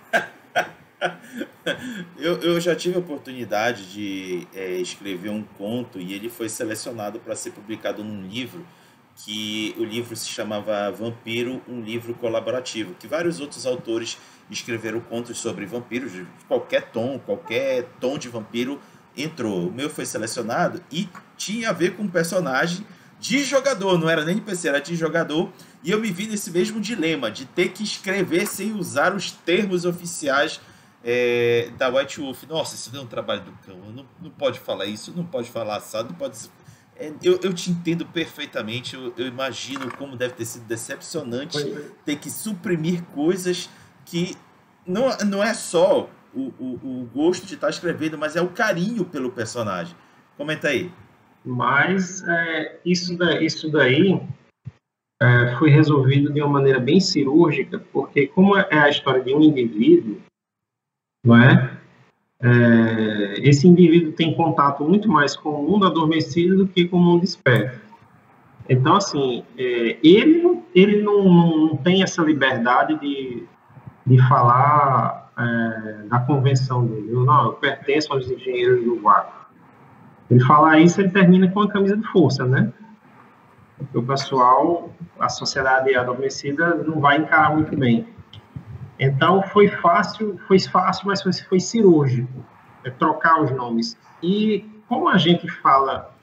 Eu, eu já tive a oportunidade de é, escrever um conto e ele foi selecionado para ser publicado num livro, que o livro se chamava Vampiro, um livro colaborativo, que vários outros autores escreveram contos sobre vampiros, de qualquer tom, qualquer tom de vampiro entrou. O meu foi selecionado e tinha a ver com um personagem de jogador, não era nem N P C, era de jogador, e eu me vi nesse mesmo dilema de ter que escrever sem usar os termos oficiais É, da White Wolf. Nossa, isso deu um trabalho do cão. Não, não pode falar isso, não pode falar assado, não pode. É, eu, eu te entendo perfeitamente. Eu, eu imagino como deve ter sido decepcionante ter que suprimir coisas que não, não é só o, o, o gosto de estar escrevendo, mas é o carinho pelo personagem. Comenta aí. Mas é, isso, da, isso daí é, foi resolvido de uma maneira bem cirúrgica, porque como é a história de um indivíduo, não é? É, esse indivíduo tem contato muito mais com o mundo adormecido do que com o mundo desperto. Então, assim, é, ele, ele não, não tem essa liberdade de, de falar é, da convenção dele. Eu, não, eu pertenço aos engenheiros do vácuo. Ele falar isso, ele termina com a camisa de força, né? Porque o pessoal, a sociedade adormecida não vai encarar muito bem. Então, foi fácil, foi fácil, mas foi, foi cirúrgico, é, trocar os nomes. E como a gente fala,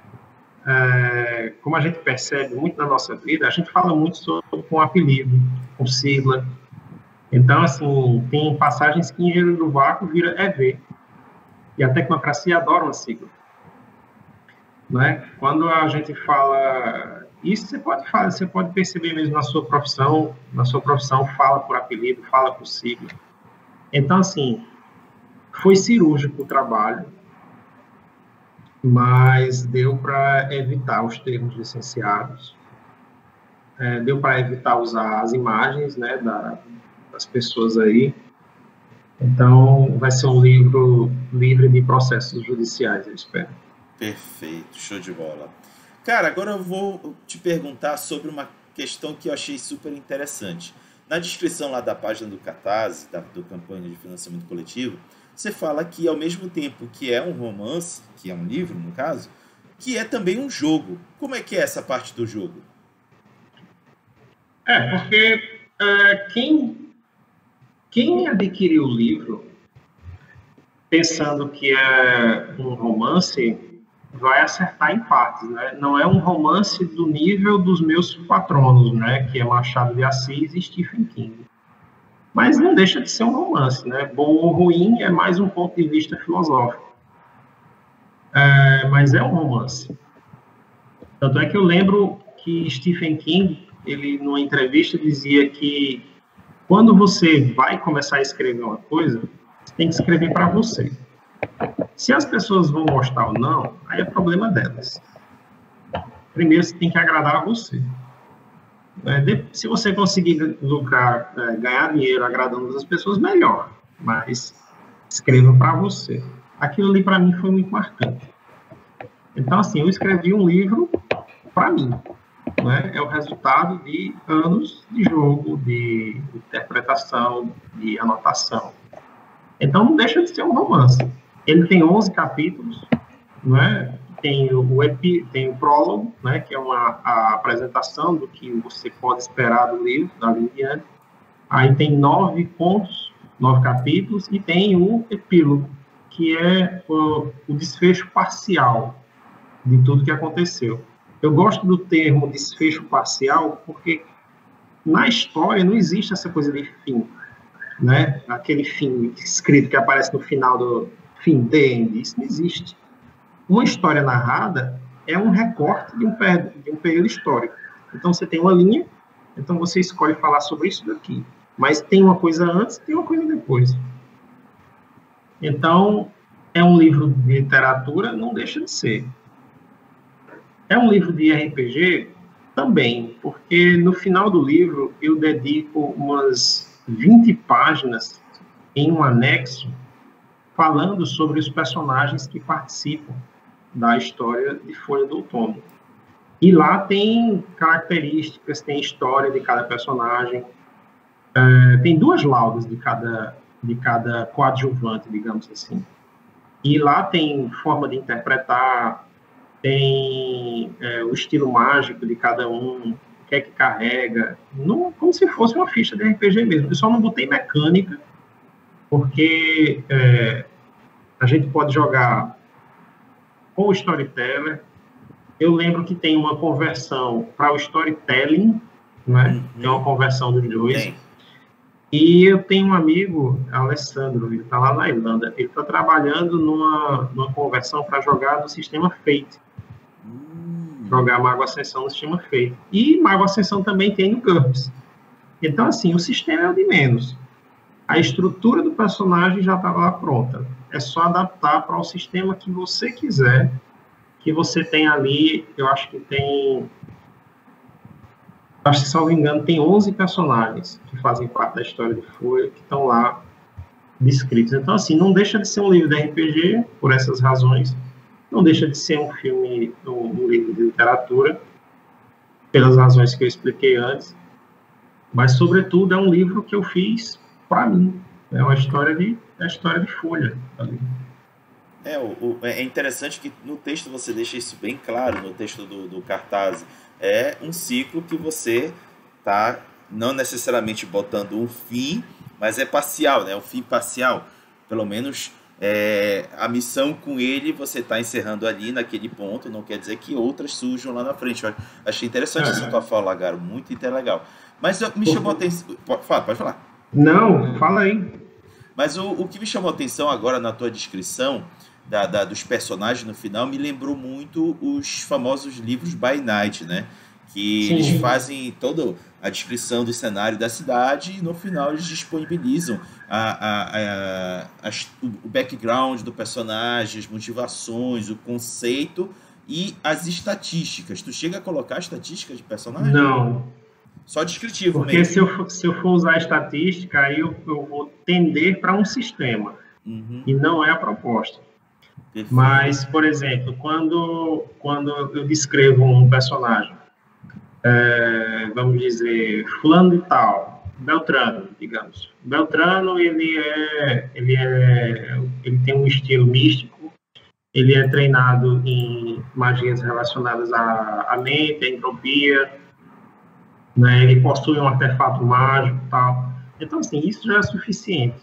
é, como a gente percebe muito na nossa vida, a gente fala muito sobre, com apelido, com sigla. Então, assim, tem passagens que Engenheiro do Vácuo vira E V. E a tecnocracia adora uma sigla. Né? Quando a gente fala... Isso você pode fazer, você pode perceber mesmo na sua profissão, na sua profissão, fala por apelido, fala por sigla. Então, assim, foi cirúrgico o trabalho, mas deu para evitar os termos licenciados, é, deu para evitar usar as imagens, né, da, das pessoas aí. Então, vai ser um livro livre de processos judiciais, eu espero. Perfeito, show de bola. Cara, agora eu vou te perguntar sobre uma questão que eu achei super interessante. Na descrição lá da página do Catarse, da do campanha de financiamento coletivo, você fala que ao mesmo tempo que é um romance, que é um livro no caso, que é também um jogo. Como é que é essa parte do jogo? É, porque é, quem, quem adquiriu o livro pensando que é um romance vai acertar em partes, né? Não é um romance do nível dos meus patronos, né? Que é Machado de Assis e Stephen King. Mas não deixa de ser um romance, né? Bom ou ruim é mais um ponto de vista filosófico. É, mas é um romance. Tanto é que eu lembro que Stephen King, ele numa entrevista dizia que quando você vai começar a escrever uma coisa, você tem que escrever para você. Se as pessoas vão gostar ou não, aí é problema delas. Primeiro, você tem que agradar a você. Se você conseguir lucrar, ganhar dinheiro agradando as pessoas, melhor. Mas escreva para você. Aquilo ali, para mim, foi muito marcante. Então, assim, eu escrevi um livro para mim. Né? É o resultado de anos de jogo, de interpretação, de anotação. Então, não deixa de ser um romance. Ele tem onze capítulos, né? Tem o epi, tem o prólogo, né? Que é uma a apresentação do que você pode esperar do livro, da em diante. Aí tem nove contos, nove capítulos, e tem o epílogo, que é o, o desfecho parcial de tudo que aconteceu. Eu gosto do termo desfecho parcial porque na história não existe essa coisa de fim, né? Aquele fim escrito que aparece no final do fim, the end, isso não existe. Uma história narrada é um recorte de um, de um período histórico. Então, você tem uma linha, então você escolhe falar sobre isso daqui. Mas tem uma coisa antes, tem uma coisa depois. Então, é um livro de literatura? Não deixa de ser. É um livro de R P G? Também, porque no final do livro eu dedico umas vinte páginas em um anexo falando sobre os personagens que participam da história de Folha do Outono. E lá tem características, tem história de cada personagem, é, tem duas laudas de cada, de cada coadjuvante, digamos assim. E lá tem forma de interpretar, tem é, o estilo mágico de cada um, o que é que carrega, não, como se fosse uma ficha de R P G mesmo. Eu só não botei mecânica, porque é, a gente pode jogar com o Storyteller. Eu lembro que tem uma conversão para o Storytelling, né? Uhum. Tem uma conversão dos dois. Tem. E eu tenho um amigo, Alessandro, ele está lá na Irlanda, ele está trabalhando numa, numa conversão para jogar no sistema Fate. Hum. Jogar Mago Ascensão no sistema Fate. E Mago Ascensão também tem no GURPS. Então, assim, o sistema é o de menos. A estrutura do personagem já estava lá pronta. É só adaptar para o sistema que você quiser, que você tem ali, eu acho que tem... Acho que, se não me engano, tem onze personagens que fazem parte da história de Folha, que estão lá descritos. Então, assim, não deixa de ser um livro de R P G, por essas razões. Não deixa de ser um filme, um livro de literatura, pelas razões que eu expliquei antes. Mas, sobretudo, é um livro que eu fiz para mim. É uma história de, é a história de Folha. Ali. É, o, o, é interessante que no texto você deixa isso bem claro, no texto do, do cartaz. É um ciclo que você está não necessariamente botando um fim, mas é parcial, né? Um fim parcial. Pelo menos é, a missão com ele você está encerrando ali naquele ponto, não quer dizer que outras surjam lá na frente. Eu achei interessante essa tua fala, Garo, muito legal. Mas me chamou a atenção... Pode falar, pode falar. Não, fala aí. Mas o, o que me chamou a atenção agora na tua descrição da, da, dos personagens no final me lembrou muito os famosos livros By Night, né? Que Sim. eles fazem toda a descrição do cenário da cidade e no final eles disponibilizam a, a, a, a, o background do personagem, as motivações, o conceito e as estatísticas. Tu chega a colocar estatísticas de personagem? Não. Só descritivo Porque mesmo. Se eu, se eu for usar estatística, aí eu, eu vou tender para um sistema. Uhum. E não é a proposta. Perfeito. Mas, por exemplo, quando, quando eu descrevo um personagem, é, vamos dizer, fulano de tal, Beltrano, digamos. Beltrano, ele, é, ele, é, ele tem um estilo místico, ele é treinado em magias relacionadas à, à mente, à entropia, né? Ele possui um artefato mágico e tal. Então, assim, isso já é suficiente.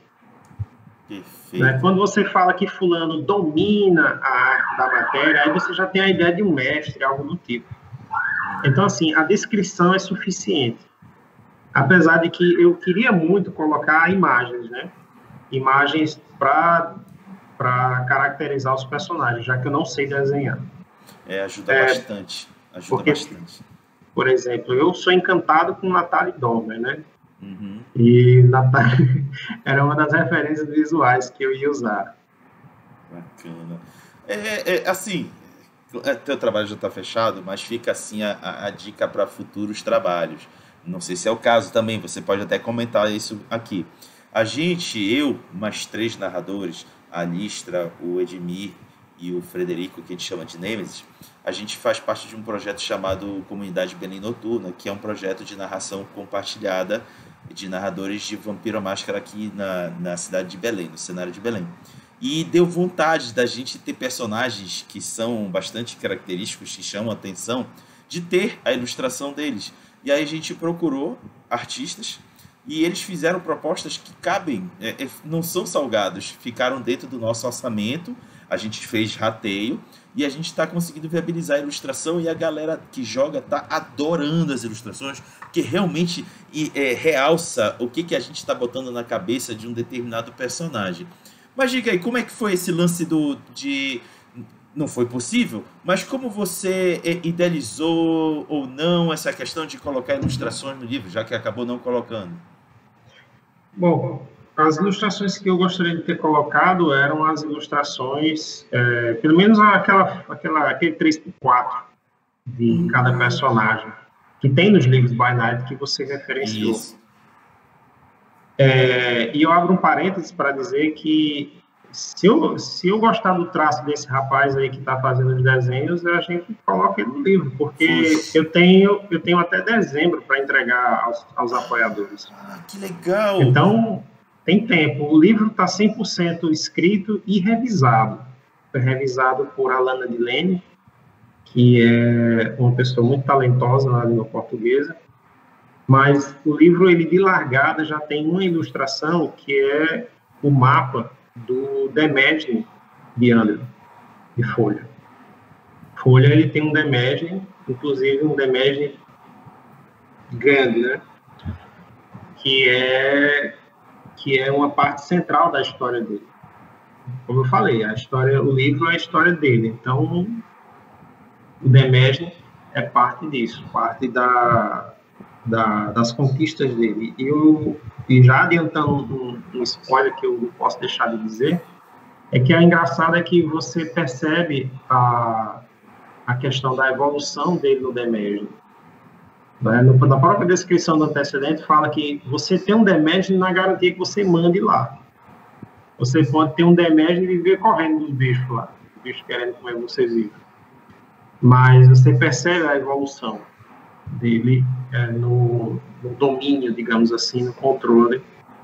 Né? Quando você fala que fulano domina a arte da matéria, aí você já tem a ideia de um mestre, algo do tipo. Então, assim, a descrição é suficiente. Apesar de que eu queria muito colocar imagens, né? Imagens para para caracterizar os personagens, já que eu não sei desenhar. É, ajuda é, bastante. Ajuda porque, bastante. Por exemplo, eu sou encantado com Natalie Dormer, né? Uhum. E Natalie era uma das referências visuais que eu ia usar. Bacana. É, é assim, teu trabalho já está fechado, mas fica assim a, a, a dica para futuros trabalhos. Não sei se é o caso também, você pode até comentar isso aqui. A gente, eu, mais três narradores, a Listra, o Edmir e o Frederico, que a gente chama de Nemesis, a gente faz parte de um projeto chamado Comunidade Belém Noturna, que é um projeto de narração compartilhada de narradores de Vampiro à Máscara aqui na, na cidade de Belém, no cenário de Belém. E deu vontade da gente ter personagens que são bastante característicos, que chamam a atenção, de ter a ilustração deles. E aí a gente procurou artistas e eles fizeram propostas que cabem, é, é, não são salgados, ficaram dentro do nosso orçamento, a gente fez rateio, e a gente está conseguindo viabilizar a ilustração, e a galera que joga está adorando as ilustrações, que realmente é, realça o que, que a gente está botando na cabeça de um determinado personagem. Mas diga aí, como é que foi esse lance do, de... Não foi possível, mas como você idealizou ou não essa questão de colocar ilustrações no livro, já que acabou não colocando? Bom, as ilustrações que eu gostaria de ter colocado eram as ilustrações, é, pelo menos aquela, aquela, aquele três por quatro de cada personagem, que tem nos livros By Night que você referenciou. É, e eu abro um parênteses para dizer que se eu, se eu gostar do traço desse rapaz aí que está fazendo os desenhos, a gente coloca ele no livro, porque eu tenho, eu tenho até dezembro para entregar aos, aos apoiadores. Ah, que legal! Então, tem tempo. O livro está cem por cento escrito e revisado. Foi revisado por Alana Dilene, que é uma pessoa muito talentosa na língua portuguesa. Mas o livro, ele de largada, já tem uma ilustração que é o mapa do The Imagining de Andrew, de Folha. Folha, ele tem um The Imagining, inclusive um The Imagining grande, né? Que é, que é uma parte central da história dele. Como eu falei, a história, o livro é a história dele. Então, o The Imagining é parte disso, parte da, da, das conquistas dele. E eu... E já adiantando um, um spoiler que eu não posso deixar de dizer, é que a engraçada é que você percebe a, a questão da evolução dele no The Imagining. Né? Na própria descrição do antecedente fala que você tem um The Imagining na garantia que você mande lá. Você pode ter um The Imagining e viver correndo dos bichos lá, os bichos querendo comer você vivo. Mas você percebe a evolução dele é, no, no domínio, digamos assim, no controle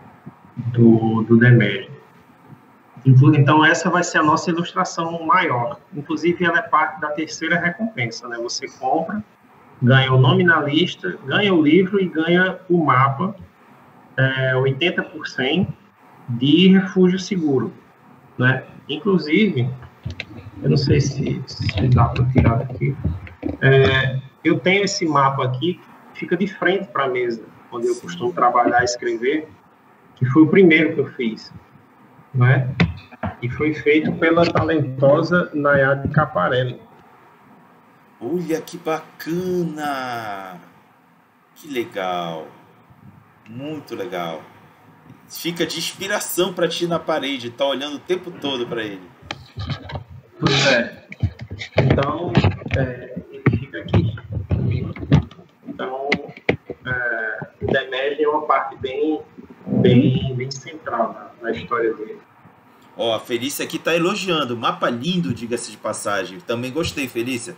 do, do The Imagining. Então, essa vai ser a nossa ilustração maior. Inclusive, ela é parte da terceira recompensa, né? Você compra, ganha o nome na lista, ganha o livro e ganha o mapa, é, oitenta por cento de refúgio seguro, né? Inclusive, eu não sei se, se dá para tirar daqui, é, eu tenho esse mapa aqui, que fica de frente para a mesa, onde eu costumo trabalhar e escrever, que foi o primeiro que eu fiz, né? E foi feito pela talentosa Nayade Caparelli. Olha que bacana! Que legal! Muito legal! Fica de inspiração para ti na parede, tá olhando o tempo todo para ele. Pois é. Então, é, ele fica aqui. Então, é, o The Imagining é uma parte bem, bem, bem central na, na história dele. Ó, a Felícia aqui tá elogiando. Mapa lindo, diga-se de passagem. Também gostei, Felícia.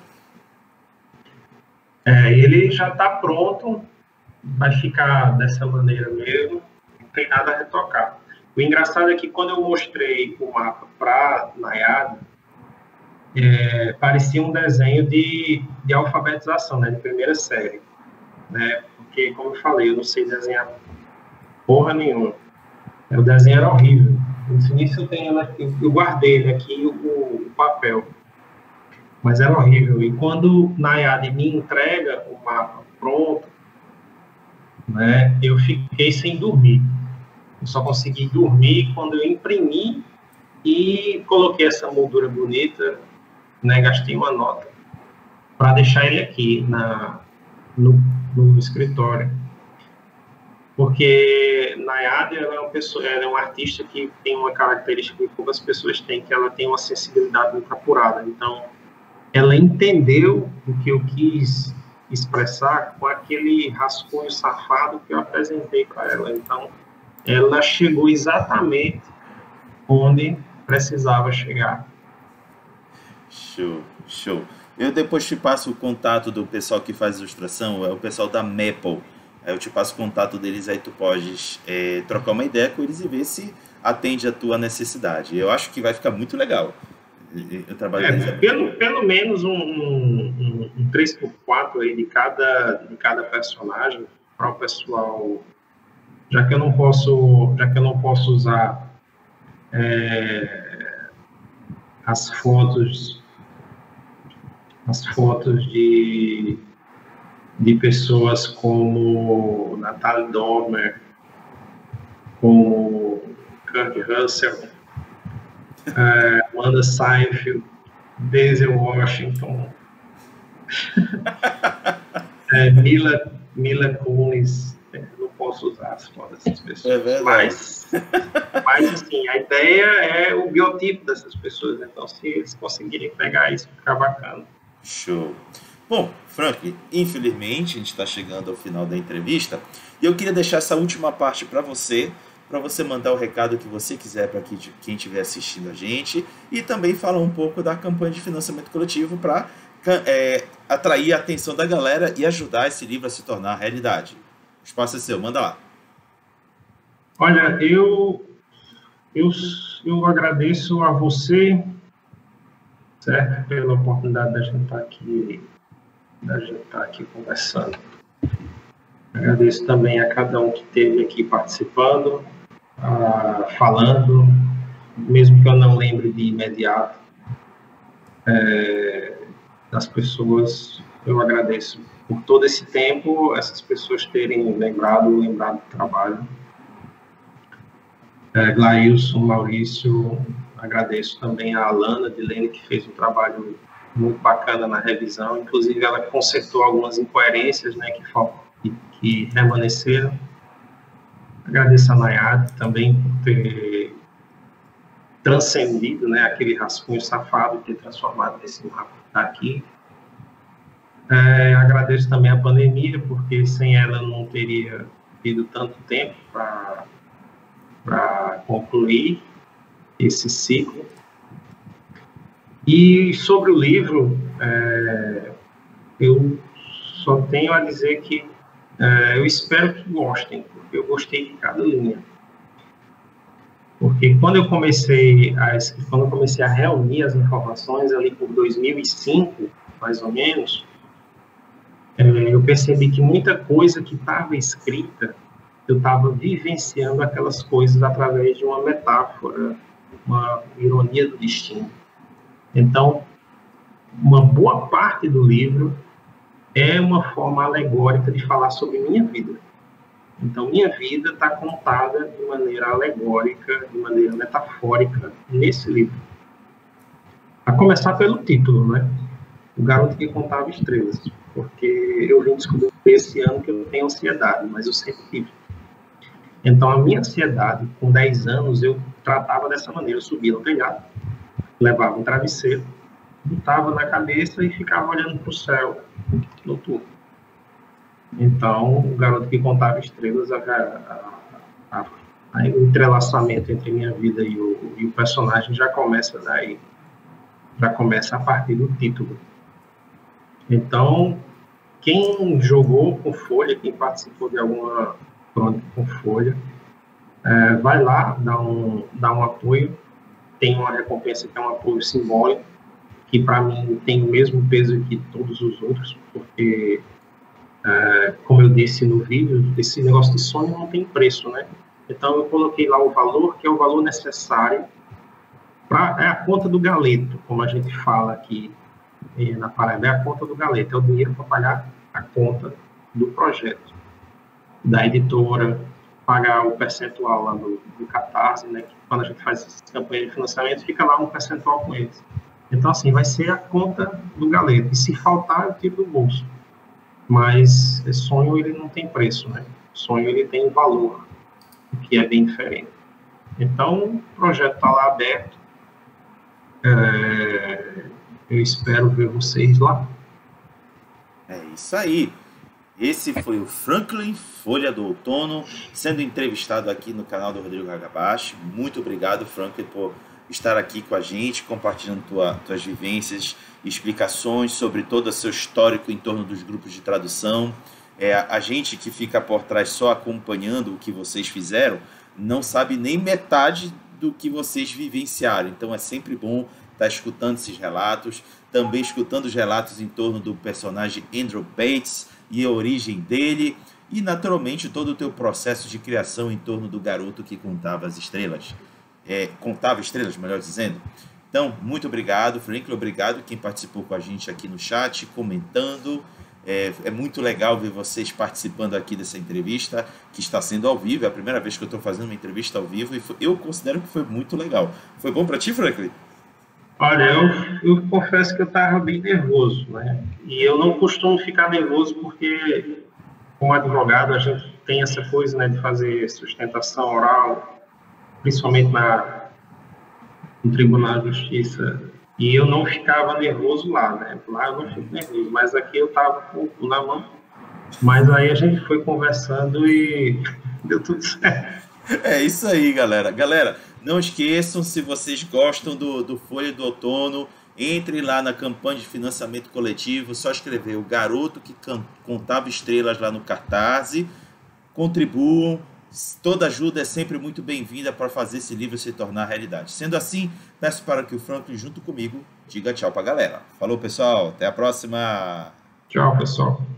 É, ele já está pronto, vai ficar dessa maneira mesmo, não tem nada a retocar. O engraçado é que quando eu mostrei o mapa para Nayade, é, parecia um desenho de, de alfabetização, né, de primeira série. Né, porque, como eu falei, eu não sei desenhar porra nenhuma. O desenho era horrível. No início eu, tenho, eu guardei ele aqui, o, o papel. Mas era horrível. E quando Nayade me entrega o mapa pronto, né, eu fiquei sem dormir. Eu só consegui dormir quando eu imprimi e coloquei essa moldura bonita, né, gastei uma nota para deixar ele aqui na, no, no escritório. Porque Nayade ela é, uma pessoa, ela é uma artista que tem uma característica que poucas pessoas têm, que ela tem uma sensibilidade muito apurada. Então, ela entendeu o que eu quis expressar com aquele rascunho safado que eu apresentei para ela. Então, ela chegou exatamente onde precisava chegar. Show, show. Eu depois te passo o contato do pessoal que faz ilustração, é o pessoal da Maple. Aí eu te passo o contato deles, aí tu podes é, trocar uma ideia com eles e ver se atende a tua necessidade. Eu acho que vai ficar muito legal. Eu trabalho é, pelo, pelo menos um, um, um três por quatro aí de cada, de cada personagem para o pessoal já que eu não posso, já que eu não posso usar é, as fotos, as fotos de, de pessoas como Natalie Dormer, como Kurt Russell, é, Amanda Seyfried, Denzel Washington, é, Mila, Mila Kunis. Não posso usar as fotos dessas pessoas. É mas, mas, assim, a ideia é o biotipo dessas pessoas. Então, se eles conseguirem pegar isso, fica bacana. Show. Bom, Frank, infelizmente a gente está chegando ao final da entrevista e eu queria deixar essa última parte para você, para você mandar o recado que você quiser para quem estiver assistindo a gente e também falar um pouco da campanha de financiamento coletivo para é, atrair a atenção da galera e ajudar esse livro a se tornar realidade. O espaço é seu, manda lá. Olha, eu, eu, eu agradeço a você, certo, pela oportunidade da gente estar aqui, da gente estar aqui conversando. Agradeço também a cada um que esteve aqui participando, ah, falando, mesmo que eu não lembre de imediato, é, das pessoas, eu agradeço por todo esse tempo, essas pessoas terem lembrado, lembrado do trabalho. É, Glailson, Maurício, agradeço também a Alana Dilene, que fez um trabalho muito bacana na revisão, inclusive ela consertou algumas incoerências, né, que, que, que remanesceram. Agradeço a Nayade também por ter transcendido, né, aquele rascunho safado, ter transformado nesse mapa que está aqui. É, agradeço também a pandemia, porque sem ela não teria tido tanto tempo para concluir esse ciclo. E sobre o livro, é, eu só tenho a dizer que é, eu espero que gostem, porque eu gostei de cada linha. Porque quando eu comecei a, quando eu comecei a reunir as informações ali por dois mil e cinco, mais ou menos, eu percebi que muita coisa que estava escrita, eu estava vivenciando aquelas coisas através de uma metáfora, uma ironia do destino. Então, uma boa parte do livro é uma forma alegórica de falar sobre minha vida. Então, minha vida está contada de maneira alegórica, de maneira metafórica, nesse livro. A começar pelo título, né? O Garoto que Contava Estrelas. Porque eu vim descobrir esse ano que eu tenho ansiedade, mas eu sempre tive. Então, a minha ansiedade, com dez anos, eu tratava dessa maneira. Eu subia no telhado, levava um travesseiro, botava na cabeça e ficava olhando para o céu noturno. Então, o Garoto que Contava Estrelas, a, a, a, a, o entrelaçamento entre minha vida e o, e o personagem já começa daí. Já começa a partir do título. Então, quem jogou com folha, quem participou de alguma crônica com folha, é, vai lá, dá um, dá um apoio. Tem uma recompensa que é um apoio simbólico, que para mim tem o mesmo peso que todos os outros, porque, é, como eu disse no vídeo, esse negócio de sonho não tem preço, né? Então, eu coloquei lá o valor, que é o valor necessário, pra, é a conta do galeto, como a gente fala aqui na Paraíba, é a conta do galeto, é o dinheiro para pagar a conta do projeto, da editora, pagar o percentual lá do, do Catarse, né, que quando a gente faz essa campanha de financiamento, fica lá um percentual com eles. Então, assim, vai ser a conta do galeto, e se faltar, eu tiro do bolso. Mas sonho, ele não tem preço, né? Sonho, ele tem valor, o que é bem diferente. Então, o projeto está lá aberto. É... Eu espero ver vocês lá. É isso aí. Esse foi o Franklin Folha do Outono, sendo entrevistado aqui no canal do Rodrigo Hagabashi. Muito obrigado, Franklin, por estar aqui com a gente, compartilhando tua, tuas vivências, explicações sobre todo o seu histórico em torno dos grupos de tradução. É, a gente que fica por trás só acompanhando o que vocês fizeram, não sabe nem metade do que vocês vivenciaram. Então é sempre bom estar escutando esses relatos, também escutando os relatos em torno do personagem Andrew Bates e a origem dele, e, naturalmente, todo o teu processo de criação em torno do garoto que contava as estrelas. É, contava estrelas, melhor dizendo. Então, muito obrigado, Franklin, obrigado quem participou com a gente aqui no chat, comentando. É, é muito legal ver vocês participando aqui dessa entrevista, que está sendo ao vivo. É a primeira vez que eu estou fazendo uma entrevista ao vivo e foi, eu considero que foi muito legal. Foi bom para ti, Franklin? Olha, eu, eu confesso que eu estava bem nervoso, né? E eu não costumo ficar nervoso porque, como advogado, a gente tem essa coisa, né, de fazer sustentação oral, principalmente na, no Tribunal de Justiça. E eu não ficava nervoso lá, né? Lá eu não fico nervoso, mas aqui eu estava com o cu na mão. Mas aí a gente foi conversando e deu tudo certo. É isso aí, galera. Galera, não esqueçam, se vocês gostam do, do Folha do Outono, entre lá na campanha de financiamento coletivo, só escrever o Garoto que Contava Estrelas lá no Catarse, contribuam. Toda ajuda é sempre muito bem-vinda para fazer esse livro se tornar realidade. Sendo assim, peço para que o Franklin, junto comigo, diga tchau para a galera. Falou, pessoal. Até a próxima. Tchau, pessoal.